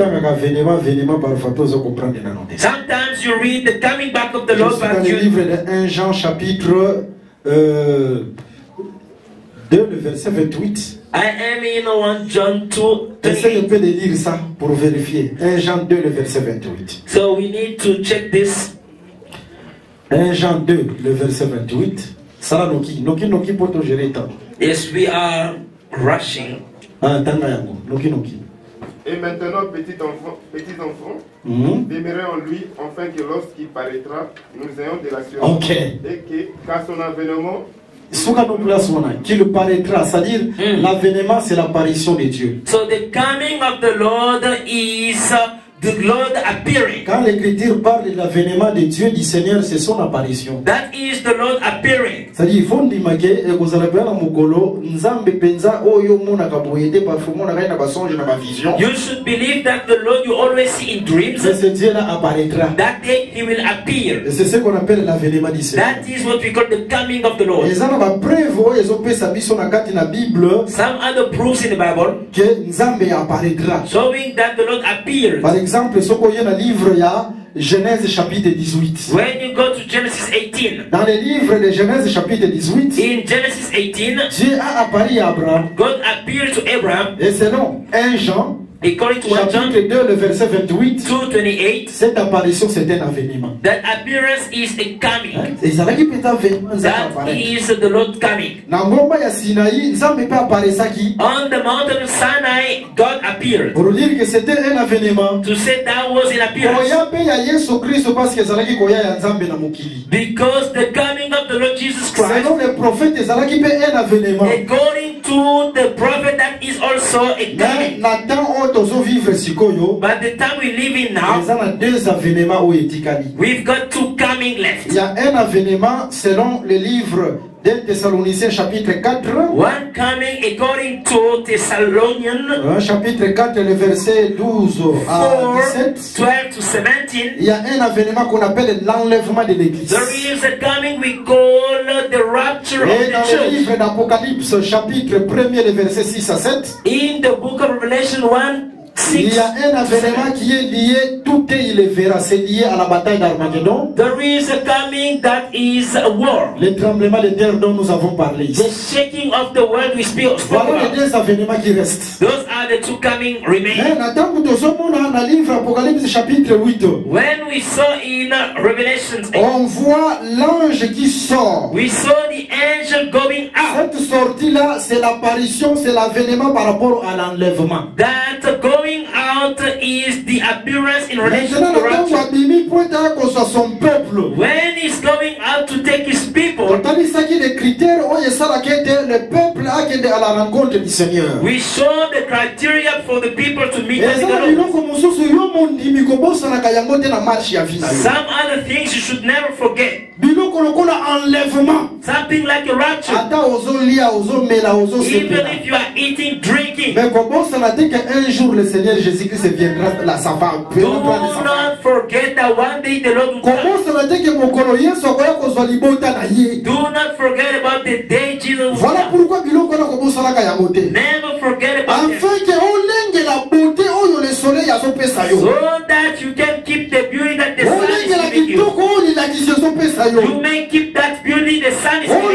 Speaker 4: Sometimes you read the coming back of the Lord, but you...
Speaker 1: Dans le livre de premier Jean chapitre euh, deux, le verset vingt-huit.
Speaker 4: I am in First John two.
Speaker 1: Essaye un peu de lire ça pour vérifier. premier Jean deux, le verset vingt-huit.
Speaker 4: So we need to check this.
Speaker 1: premier Jean deux, le verset vingt-huit. Ça noki, noki noki pour te gérer temps.
Speaker 4: Yes, we are rushing.
Speaker 1: Ah, tanga yango, noki noki.
Speaker 3: Et maintenant, petits enfants, petits enfants,
Speaker 1: mm-hmm.
Speaker 3: demeurez en lui, afin que lorsqu'il paraîtra, nous ayons de l'assurance.
Speaker 1: Okay.
Speaker 3: Et que, qu'à son avènement,
Speaker 1: qu'il paraîtra, c'est-à-dire mm. l'avènement, c'est l'apparition de Dieu.
Speaker 4: So the coming of the Lord is uh, the Lord appearing.
Speaker 1: Quand l'écriture parle de l'avènement de Dieu, du Seigneur, c'est son apparition.
Speaker 4: That is the Lord appearing.
Speaker 1: C'est-à-dire, il faut dire que ekozala bela mukolo nzambe penza oyo mona kaboyete parfois mona kaina basonge na vision.
Speaker 4: You should believe that the Lord you always see in dreams.
Speaker 1: Ce Dieu là apparaîtra.
Speaker 4: That day he will appear.
Speaker 1: Et c'est ce qu'on appelle l'avènement du Seigneur.
Speaker 4: That is what we call the coming of the Lord.
Speaker 1: Et ça na ba preuve ezo pesa biso na kati na Bible.
Speaker 4: Some other proofs in the Bible.
Speaker 1: Que nzambe apparaîtra.
Speaker 4: Showing that the Lord appears.
Speaker 1: Par exemple, ce qu'on y a dans le livre, il y a Genèse chapitre dix-huit.
Speaker 4: When you go to Genesis eighteen.
Speaker 1: Dans le livre de Genèse chapitre dix-huit.
Speaker 4: In Genesis eighteen.
Speaker 1: Dieu a apparu à Abraham.
Speaker 4: God appeared to Abraham.
Speaker 1: Et selon un Jean.
Speaker 4: According to
Speaker 1: chapitre deux, le verset vingt-huit,
Speaker 4: two twenty-eight,
Speaker 1: cette apparition c'est un avènement.
Speaker 4: That appearance is a coming.
Speaker 1: Hein?
Speaker 4: That is the Lord coming.
Speaker 1: Na ngomba ya Sinaï, Nzambe pa aparesaki.
Speaker 4: On the mountain of Sinai, God appeared.
Speaker 1: Pour dire que c'était un avènement.
Speaker 4: To say that was an appearance.
Speaker 1: Koya pe ya Yesu Kristo parce que zalaki koya ya Nzambe na mokili.
Speaker 4: Because the coming of the Lord Jesus Christ.
Speaker 1: Selon les prophètes, zalaki pe un avènement.
Speaker 4: According to the prophet, that is also a coming.
Speaker 1: Na temps vivre sikoyo,
Speaker 4: but the time we live in now,
Speaker 1: deux avènements où etikali.
Speaker 4: We've got two coming left.
Speaker 1: Il y a un avènement selon le livre de Thessaloniciens chapitre quatre.
Speaker 4: One coming according to Thessalonians.
Speaker 1: Chapitre quatre, le verset douze à dix-sept.
Speaker 4: twelve to seventeen.
Speaker 1: Il y a un avènement qu'on appelle l'enlèvement de l'église.
Speaker 4: There is a coming we call the rapture
Speaker 1: Et
Speaker 4: of the
Speaker 1: dans
Speaker 4: church.
Speaker 1: le livre d'Apocalypse chapitre premier, le verset six à sept.
Speaker 4: In the book of Revelation one.
Speaker 1: Il y a un avènement qui est lié, tout est il est verra, c'est lié à la bataille d'Armageddon.
Speaker 4: There is a coming that is a war.
Speaker 1: Le tremblement de terre dont nous avons parlé.
Speaker 4: The shaking of the world we speak of.
Speaker 1: Voilà les deux avènements qui restent.
Speaker 4: Those are the two coming remaining.
Speaker 1: Dans le livre Apocalypse chapitre huit.
Speaker 4: When we saw in Revelation,
Speaker 1: on voit l'ange qui sort.
Speaker 4: We saw the angel going out.
Speaker 1: Cette sortie-là, c'est l'apparition, c'est l'avènement par rapport à l'enlèvement.
Speaker 4: That going out is the appearance in relation to rapture. When he's going out to take his people, we show the criteria for the people to meet us in the Lord. Some other things you should never forget. Something like a rapture. Even if you are eating, drinking.
Speaker 1: Seigneur Jésus-Christ viendra la savane.
Speaker 4: Do not forget that one day the Lord will come. Do not forget about the day Jesus will
Speaker 1: voilà
Speaker 4: come.
Speaker 1: Pourquoi
Speaker 4: Never forget about it. So that you can keep the beauty that the sun is giving you. You may keep that beauty the sun is giving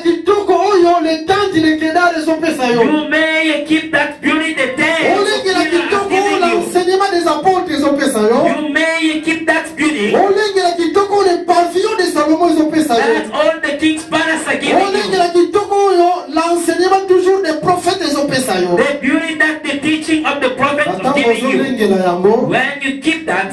Speaker 4: you. You may keep that beauty the day.
Speaker 1: L'enseignement des apôtres, ils ont fait ça.
Speaker 4: You may keep that beauty.
Speaker 1: Les pavillons de Salomon, ils ont fait ça.
Speaker 4: That all the king's palace are giving you.
Speaker 1: L'enseignement toujours des prophètes, ils ont fait ça.
Speaker 4: The beauty that the teaching of the prophet is giving you. When you keep that,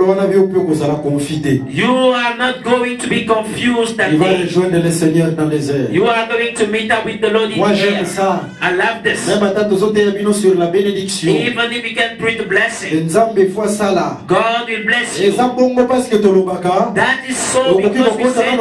Speaker 4: you are not going to be confused that
Speaker 1: il va
Speaker 4: day.
Speaker 1: rejoindre le Seigneur dans les airs.
Speaker 4: You are going to meet up with the Lord in
Speaker 1: Moi,
Speaker 4: the
Speaker 1: j'aime
Speaker 4: air.
Speaker 1: ça.
Speaker 4: I love this.
Speaker 1: Même à sur la bénédiction.
Speaker 4: Even if you can bring the blessing,
Speaker 1: Nzambe fois ça là.
Speaker 4: God will bless you.
Speaker 1: Parce que
Speaker 4: That is so because we say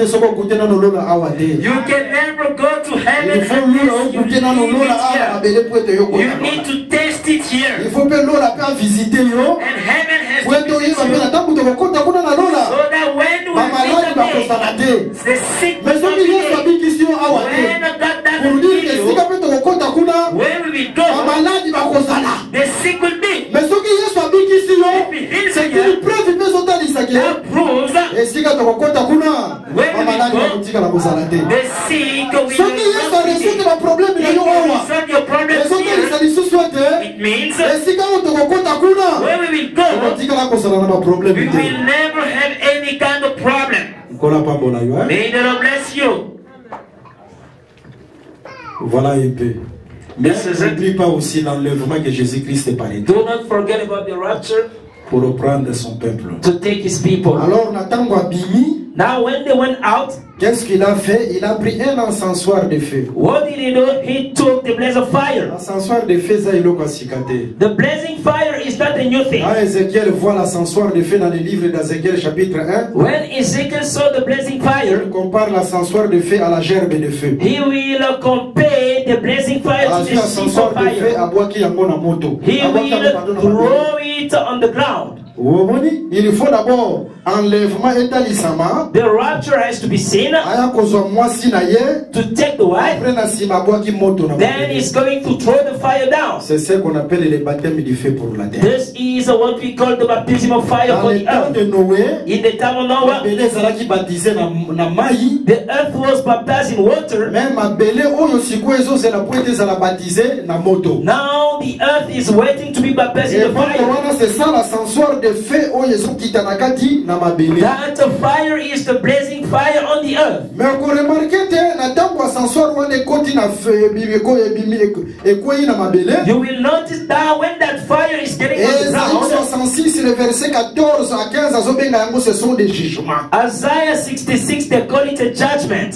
Speaker 4: you can never go to heaven unless you live it here. You need to taste it here.
Speaker 1: Il faut que l'eau visiter yo.
Speaker 4: And heaven has
Speaker 1: When
Speaker 4: to visit you. So that when we meet again, the sick will not be there. When God doesn't heal you, where will we go? The sick will be. If he heals you, that proves that when we go, the sick will not be. If you solve your problems here, it means where we will go, we will never have any kind of problem. May the Lord bless you.
Speaker 1: Voilà un peu. Mais n'oublie pas aussi l'enlèvement que Jésus-Christ est parlé.
Speaker 4: Do not forget about the rapture.
Speaker 1: Pour reprendre son peuple.
Speaker 4: To take his people.
Speaker 1: Alors Nathan Wabimi.
Speaker 4: Now when they went out,
Speaker 2: Qu'est-ce qu'il a fait? Il a pris un encensoir de feu.
Speaker 4: What did he do? He took the blaze of fire.
Speaker 2: L'encensoir de feu, ça il a cassé.
Speaker 4: The blazing fire is not a new thing.
Speaker 2: Ah, Ézéchiel voit l'encensoir de feu dans le livre d'Ézéchiel chapitre un.
Speaker 4: When Ezekiel saw the blazing fire,
Speaker 2: il compare l'encensoir de feu à la gerbe de feu.
Speaker 4: He will compare the blazing fire to the sheaf of fire. He will throw it on the ground.
Speaker 2: Il faut d'abord enlèvement et talisama.
Speaker 4: The rapture has to be seen. To take the wife. Then he's going to throw the fire down.
Speaker 2: C'est ce qu'on appelle le baptême du feu pour la terre.
Speaker 4: This is what we call the baptism of fire for the earth.
Speaker 2: De Noé,
Speaker 4: in the time of Noah, the earth was baptized in water. Now the earth is waiting to be baptized in the fire. That fire is the blazing fire on the earth. You will notice that when that fire is getting on the ground, Isaiah sixty-six, they call it a judgment.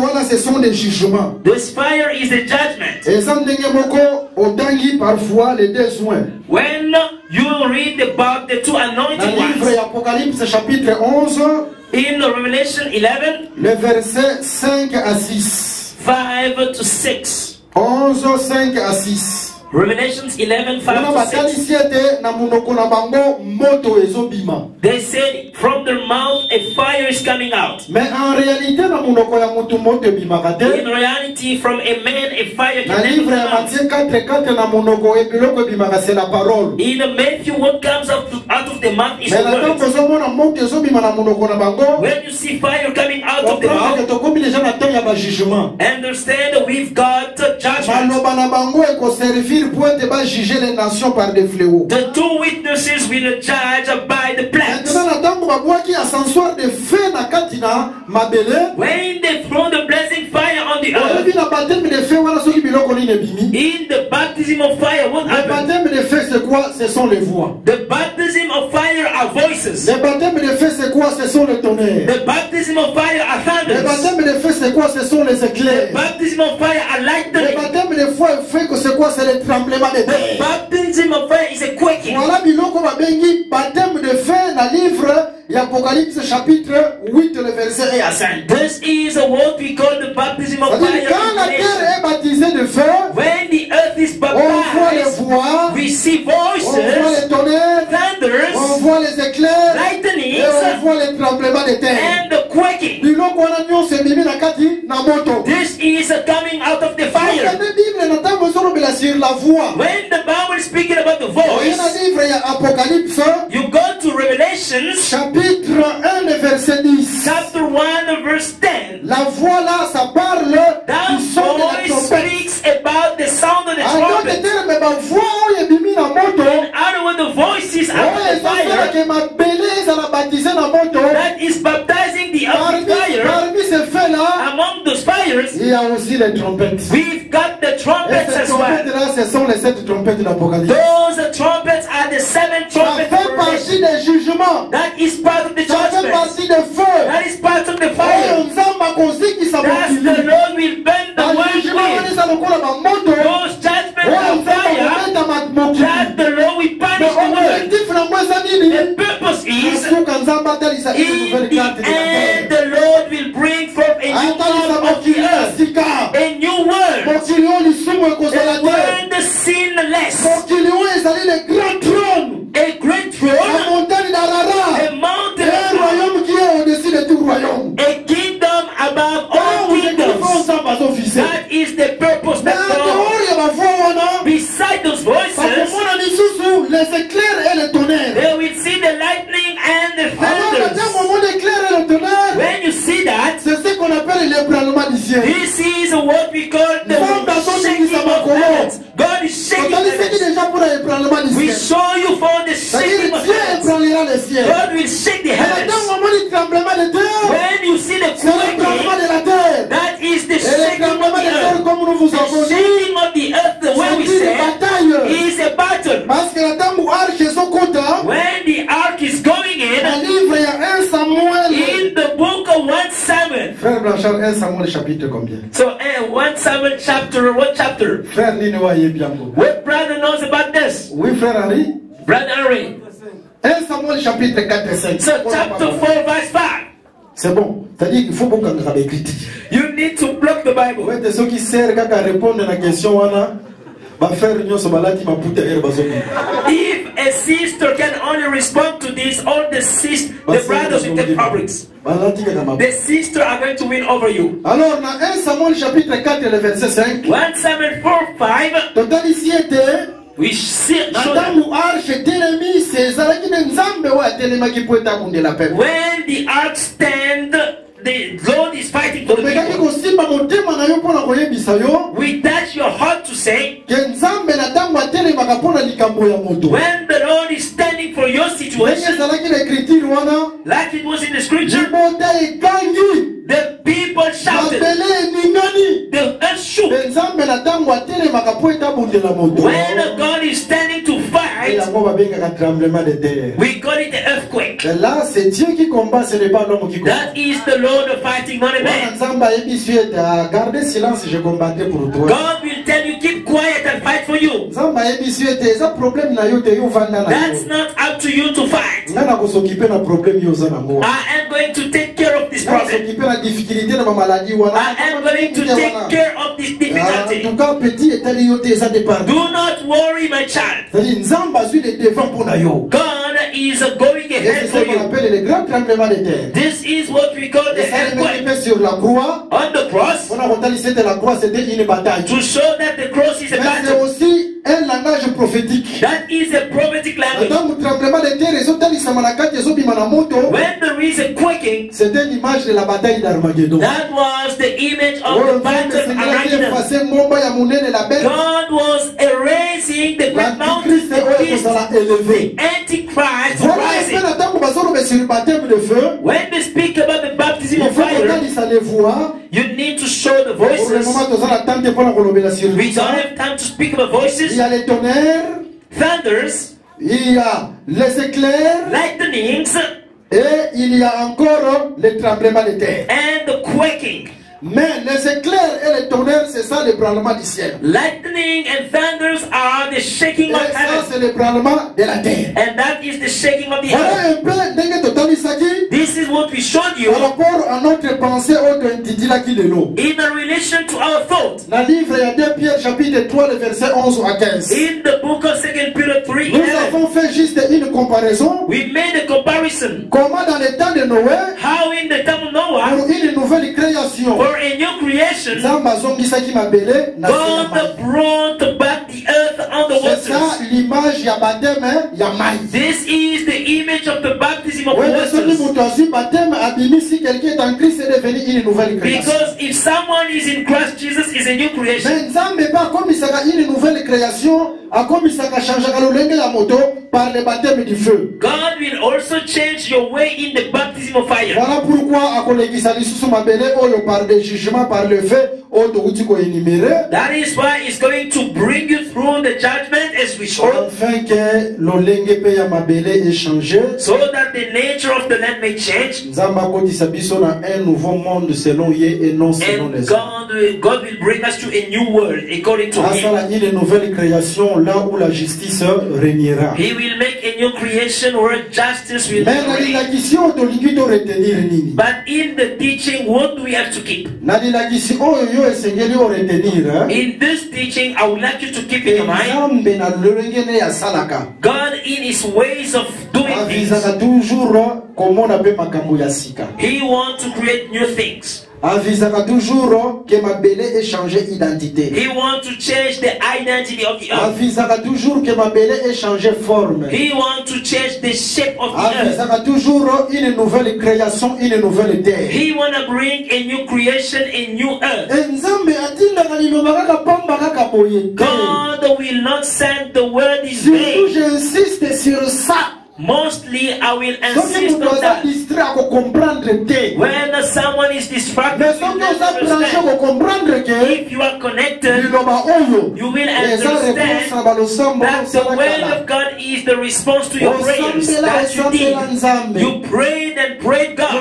Speaker 4: This fire is a judgment. When you read about the two anointed ones, in Revelation eleven,
Speaker 2: le verset cinq à six.
Speaker 4: five to six.
Speaker 2: onze, cinq à six.
Speaker 4: Revelations eleven, five to six. They said from their mouth a fire is coming out.
Speaker 2: Mais en réalité,
Speaker 4: in reality, from a man a fire can never come out. In Matthew, what comes out out of the mouth is the word. When you see fire coming out of the mouth, understand that we've got judgment. The two witnesses will judge by the plagues. When they throw the blazing fire on the earth, in the baptism of fire, what happens? The baptism of fire are voices. The baptism of fire are thunders. The baptism of fire are lightning. The baptism of fire is a quaking.
Speaker 2: L'Apocalypse chapitre huit, le verset un à cinq.
Speaker 4: This is what we call the baptism of fire.
Speaker 2: Quand la terre est baptisée de feu,
Speaker 4: when the earth is baptized,
Speaker 2: on voit les voix,
Speaker 4: we see voices,
Speaker 2: on voit les tonnerres,
Speaker 4: thunders,
Speaker 2: on voit les éclairs,
Speaker 4: lightnings,
Speaker 2: et on voit les tremblements de terre.
Speaker 4: And the quaking. This is coming out of the fire. When the Bible is speaking about the voice, you go to Revelations
Speaker 2: chapitre un, verset dix.
Speaker 4: Chapter one, verse ten.
Speaker 2: La voix là, ça parle
Speaker 4: that
Speaker 2: du son de la trompette.
Speaker 4: Speaks about the sound of the trumpet.
Speaker 2: And
Speaker 4: out of the voices out of the fire that is baptizing the earth with fire. Among those fires, we've got the trumpets as well. Those trumpets are the seven trumpets. That is part of the judgment. That is part of the fire. That the Lord will bend the world with. Those judgments of fire, that the Lord will punish the world. The purpose is, in the end, the Lord will bring forth a new form of the earth, a new world, a world sinless, a great throne, a mountain, a kingdom above all kingdoms. That is the purpose that God, beside those voices, they will see the lightning and the thunders. When you see that, this is what we call the shaking of heavens. God is shaking heavens. We show you for the shaking of heavens. God will shake the heavens. When you see the quaking, that is the shaking of the earth. The shaking of the earth, the way we say, is a battle. When the ark is going in, in the book of First Samuel,
Speaker 2: Blanchard, un Samuel chapitre combien?
Speaker 4: So, uh, one Samuel chapter, what chapter?
Speaker 2: Frère Nino aye bien.
Speaker 4: What brother knows about this?
Speaker 2: Oui, frère Henri.
Speaker 4: Brother Henry.
Speaker 2: un Samuel chapitre quatre et cinq.
Speaker 4: So, chapter four, verse five.
Speaker 2: C'est bon. C'est-à-dire qu'il faut qu'on ait des critiques.
Speaker 4: You need to block the Bible.
Speaker 2: Ouais, de ceux qui servent à répondre à la question, wana, va faire une chose malade, ma putain, elle va sortir.
Speaker 4: If a sister can only respond to this, all the sis, the brothers will get problems. The sister are going to win over you.
Speaker 2: Alors, dans un Samuel chapitre quatre, le verset cinq.
Speaker 4: one Samuel four, five.
Speaker 2: Total ici était.
Speaker 4: We see. When the ark stand, the Lord is fighting for the people. We touch your heart to say, when the Lord is standing for your situation, like it was in the scripture, the people shouted, the earth shook. When God is standing to fight, we call it an earthquake. That is the Lord fighting, not a man. God will tell you, keep quiet and fight for you. That's not up to you to fight. I am going to take care of this problem. I am going to take care of this difficulty. Do not worry, my child. God is going ahead for you. This is what we call the earthquake. On the cross, to show that the cross is a battle.
Speaker 2: Un langage prophétique.
Speaker 4: That is a prophetic language. When there is a quaking,
Speaker 2: c'était l'image de la bataille d'Armageddon.
Speaker 4: That was the image of the battle of Armageddon. God was erasing the great mountains, the beast, the Antichrist rising. When they speak about the baptism of fire, you need to show the voices. We don't have time to speak about voices.
Speaker 2: Il y a les tonnerres,
Speaker 4: thunders,
Speaker 2: il y a les éclairs,
Speaker 4: lightnings,
Speaker 2: et il y a encore les tremblements de terre.
Speaker 4: And the quaking.
Speaker 2: Mais les éclairs et les tonnerres, c'est ça l'ébranlement du ciel.
Speaker 4: Lightning and thunders are the shaking
Speaker 2: et
Speaker 4: of
Speaker 2: ça,
Speaker 4: heaven.
Speaker 2: c'est l'ébranlement de la terre.
Speaker 4: And that is the shaking of the
Speaker 2: voilà
Speaker 4: earth.
Speaker 2: Un peu,
Speaker 4: this is what we showed you.
Speaker 2: Par rapport à notre pensée, in
Speaker 4: relation to our thought.
Speaker 2: Dans le livre de deux Pierre chapitre trois, le verset onze à quinze.
Speaker 4: In the book of Second Peter three,
Speaker 2: nous avons fait juste une comparaison.
Speaker 4: We made a comparison.
Speaker 2: Comment dans le temps de Noé,
Speaker 4: how in the time of Noah,
Speaker 2: pour une nouvelle création,
Speaker 4: for a new creation, God brought back the earth on the waters. This is the image of the baptism of waters. Because if someone is in Christ Jesus, is a new creation. God will also change your way in the baptism of fire.
Speaker 2: Voilà pourquoi par le fait,
Speaker 4: that is why it's going to bring you through the judgment as we show.
Speaker 2: Afin que
Speaker 4: so that the nature of the land may change.
Speaker 2: And
Speaker 4: God will, God will bring us to a new world according to Him. He will make a new creation where justice will reign. But in the teaching, what do we have to keep? In this teaching, I would like you to keep in mind, God in His ways of doing things, He wants to create new things.
Speaker 2: avisera toujours que ma belé ait changé d'identité.
Speaker 4: He wants to change the identity of the earth.
Speaker 2: Avisera toujours que ma belé ait changé forme.
Speaker 4: He wants to change the shape of the
Speaker 2: avisera
Speaker 4: earth.
Speaker 2: toujours une nouvelle création, une nouvelle terre.
Speaker 4: He wants to bring a new creation, a new earth.
Speaker 2: God
Speaker 4: will not send the word in
Speaker 2: vain.
Speaker 4: vain.
Speaker 2: J'insiste sur ça.
Speaker 4: Mostly, I will insist on that. When someone is distracted, you understand. If you are connected, you will understand that the word of God is the response to your prayers that you did. You prayed and prayed God.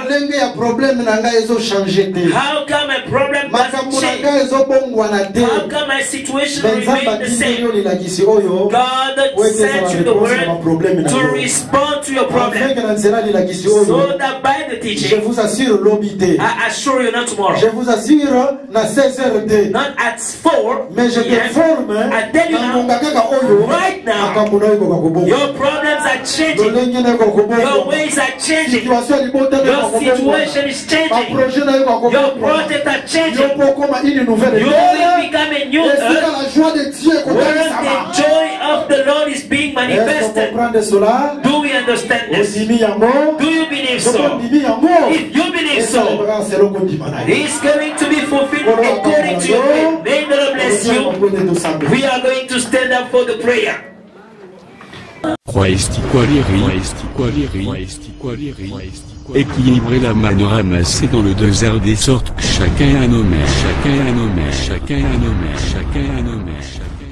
Speaker 4: How come my problem doesn't change? How come my situation remains the same? God sent you the word to respond to your problem. So that by the teaching,
Speaker 2: je vous assure l'obité.
Speaker 4: I assure you not tomorrow.
Speaker 2: Je vous assure na seize heures D.
Speaker 4: Not at four.
Speaker 2: Mais je te forme.
Speaker 4: I tell you now, right now, your problems are changing. Your ways are changing. Your situation is changing. Your projects are changing. You will become a new earth where the joy of the Lord is being manifested. Do we understand this? Do you believe so? If you believe so, it's going to be fulfilled according to your faith. May the Lord bless you. We are going to stand up for the prayer.
Speaker 5: Équilibrer la manne ramassée dans le désert des sortes que chacun a nommé, chacun a nommé, chacun a nommé, chacun a nommé, chacun.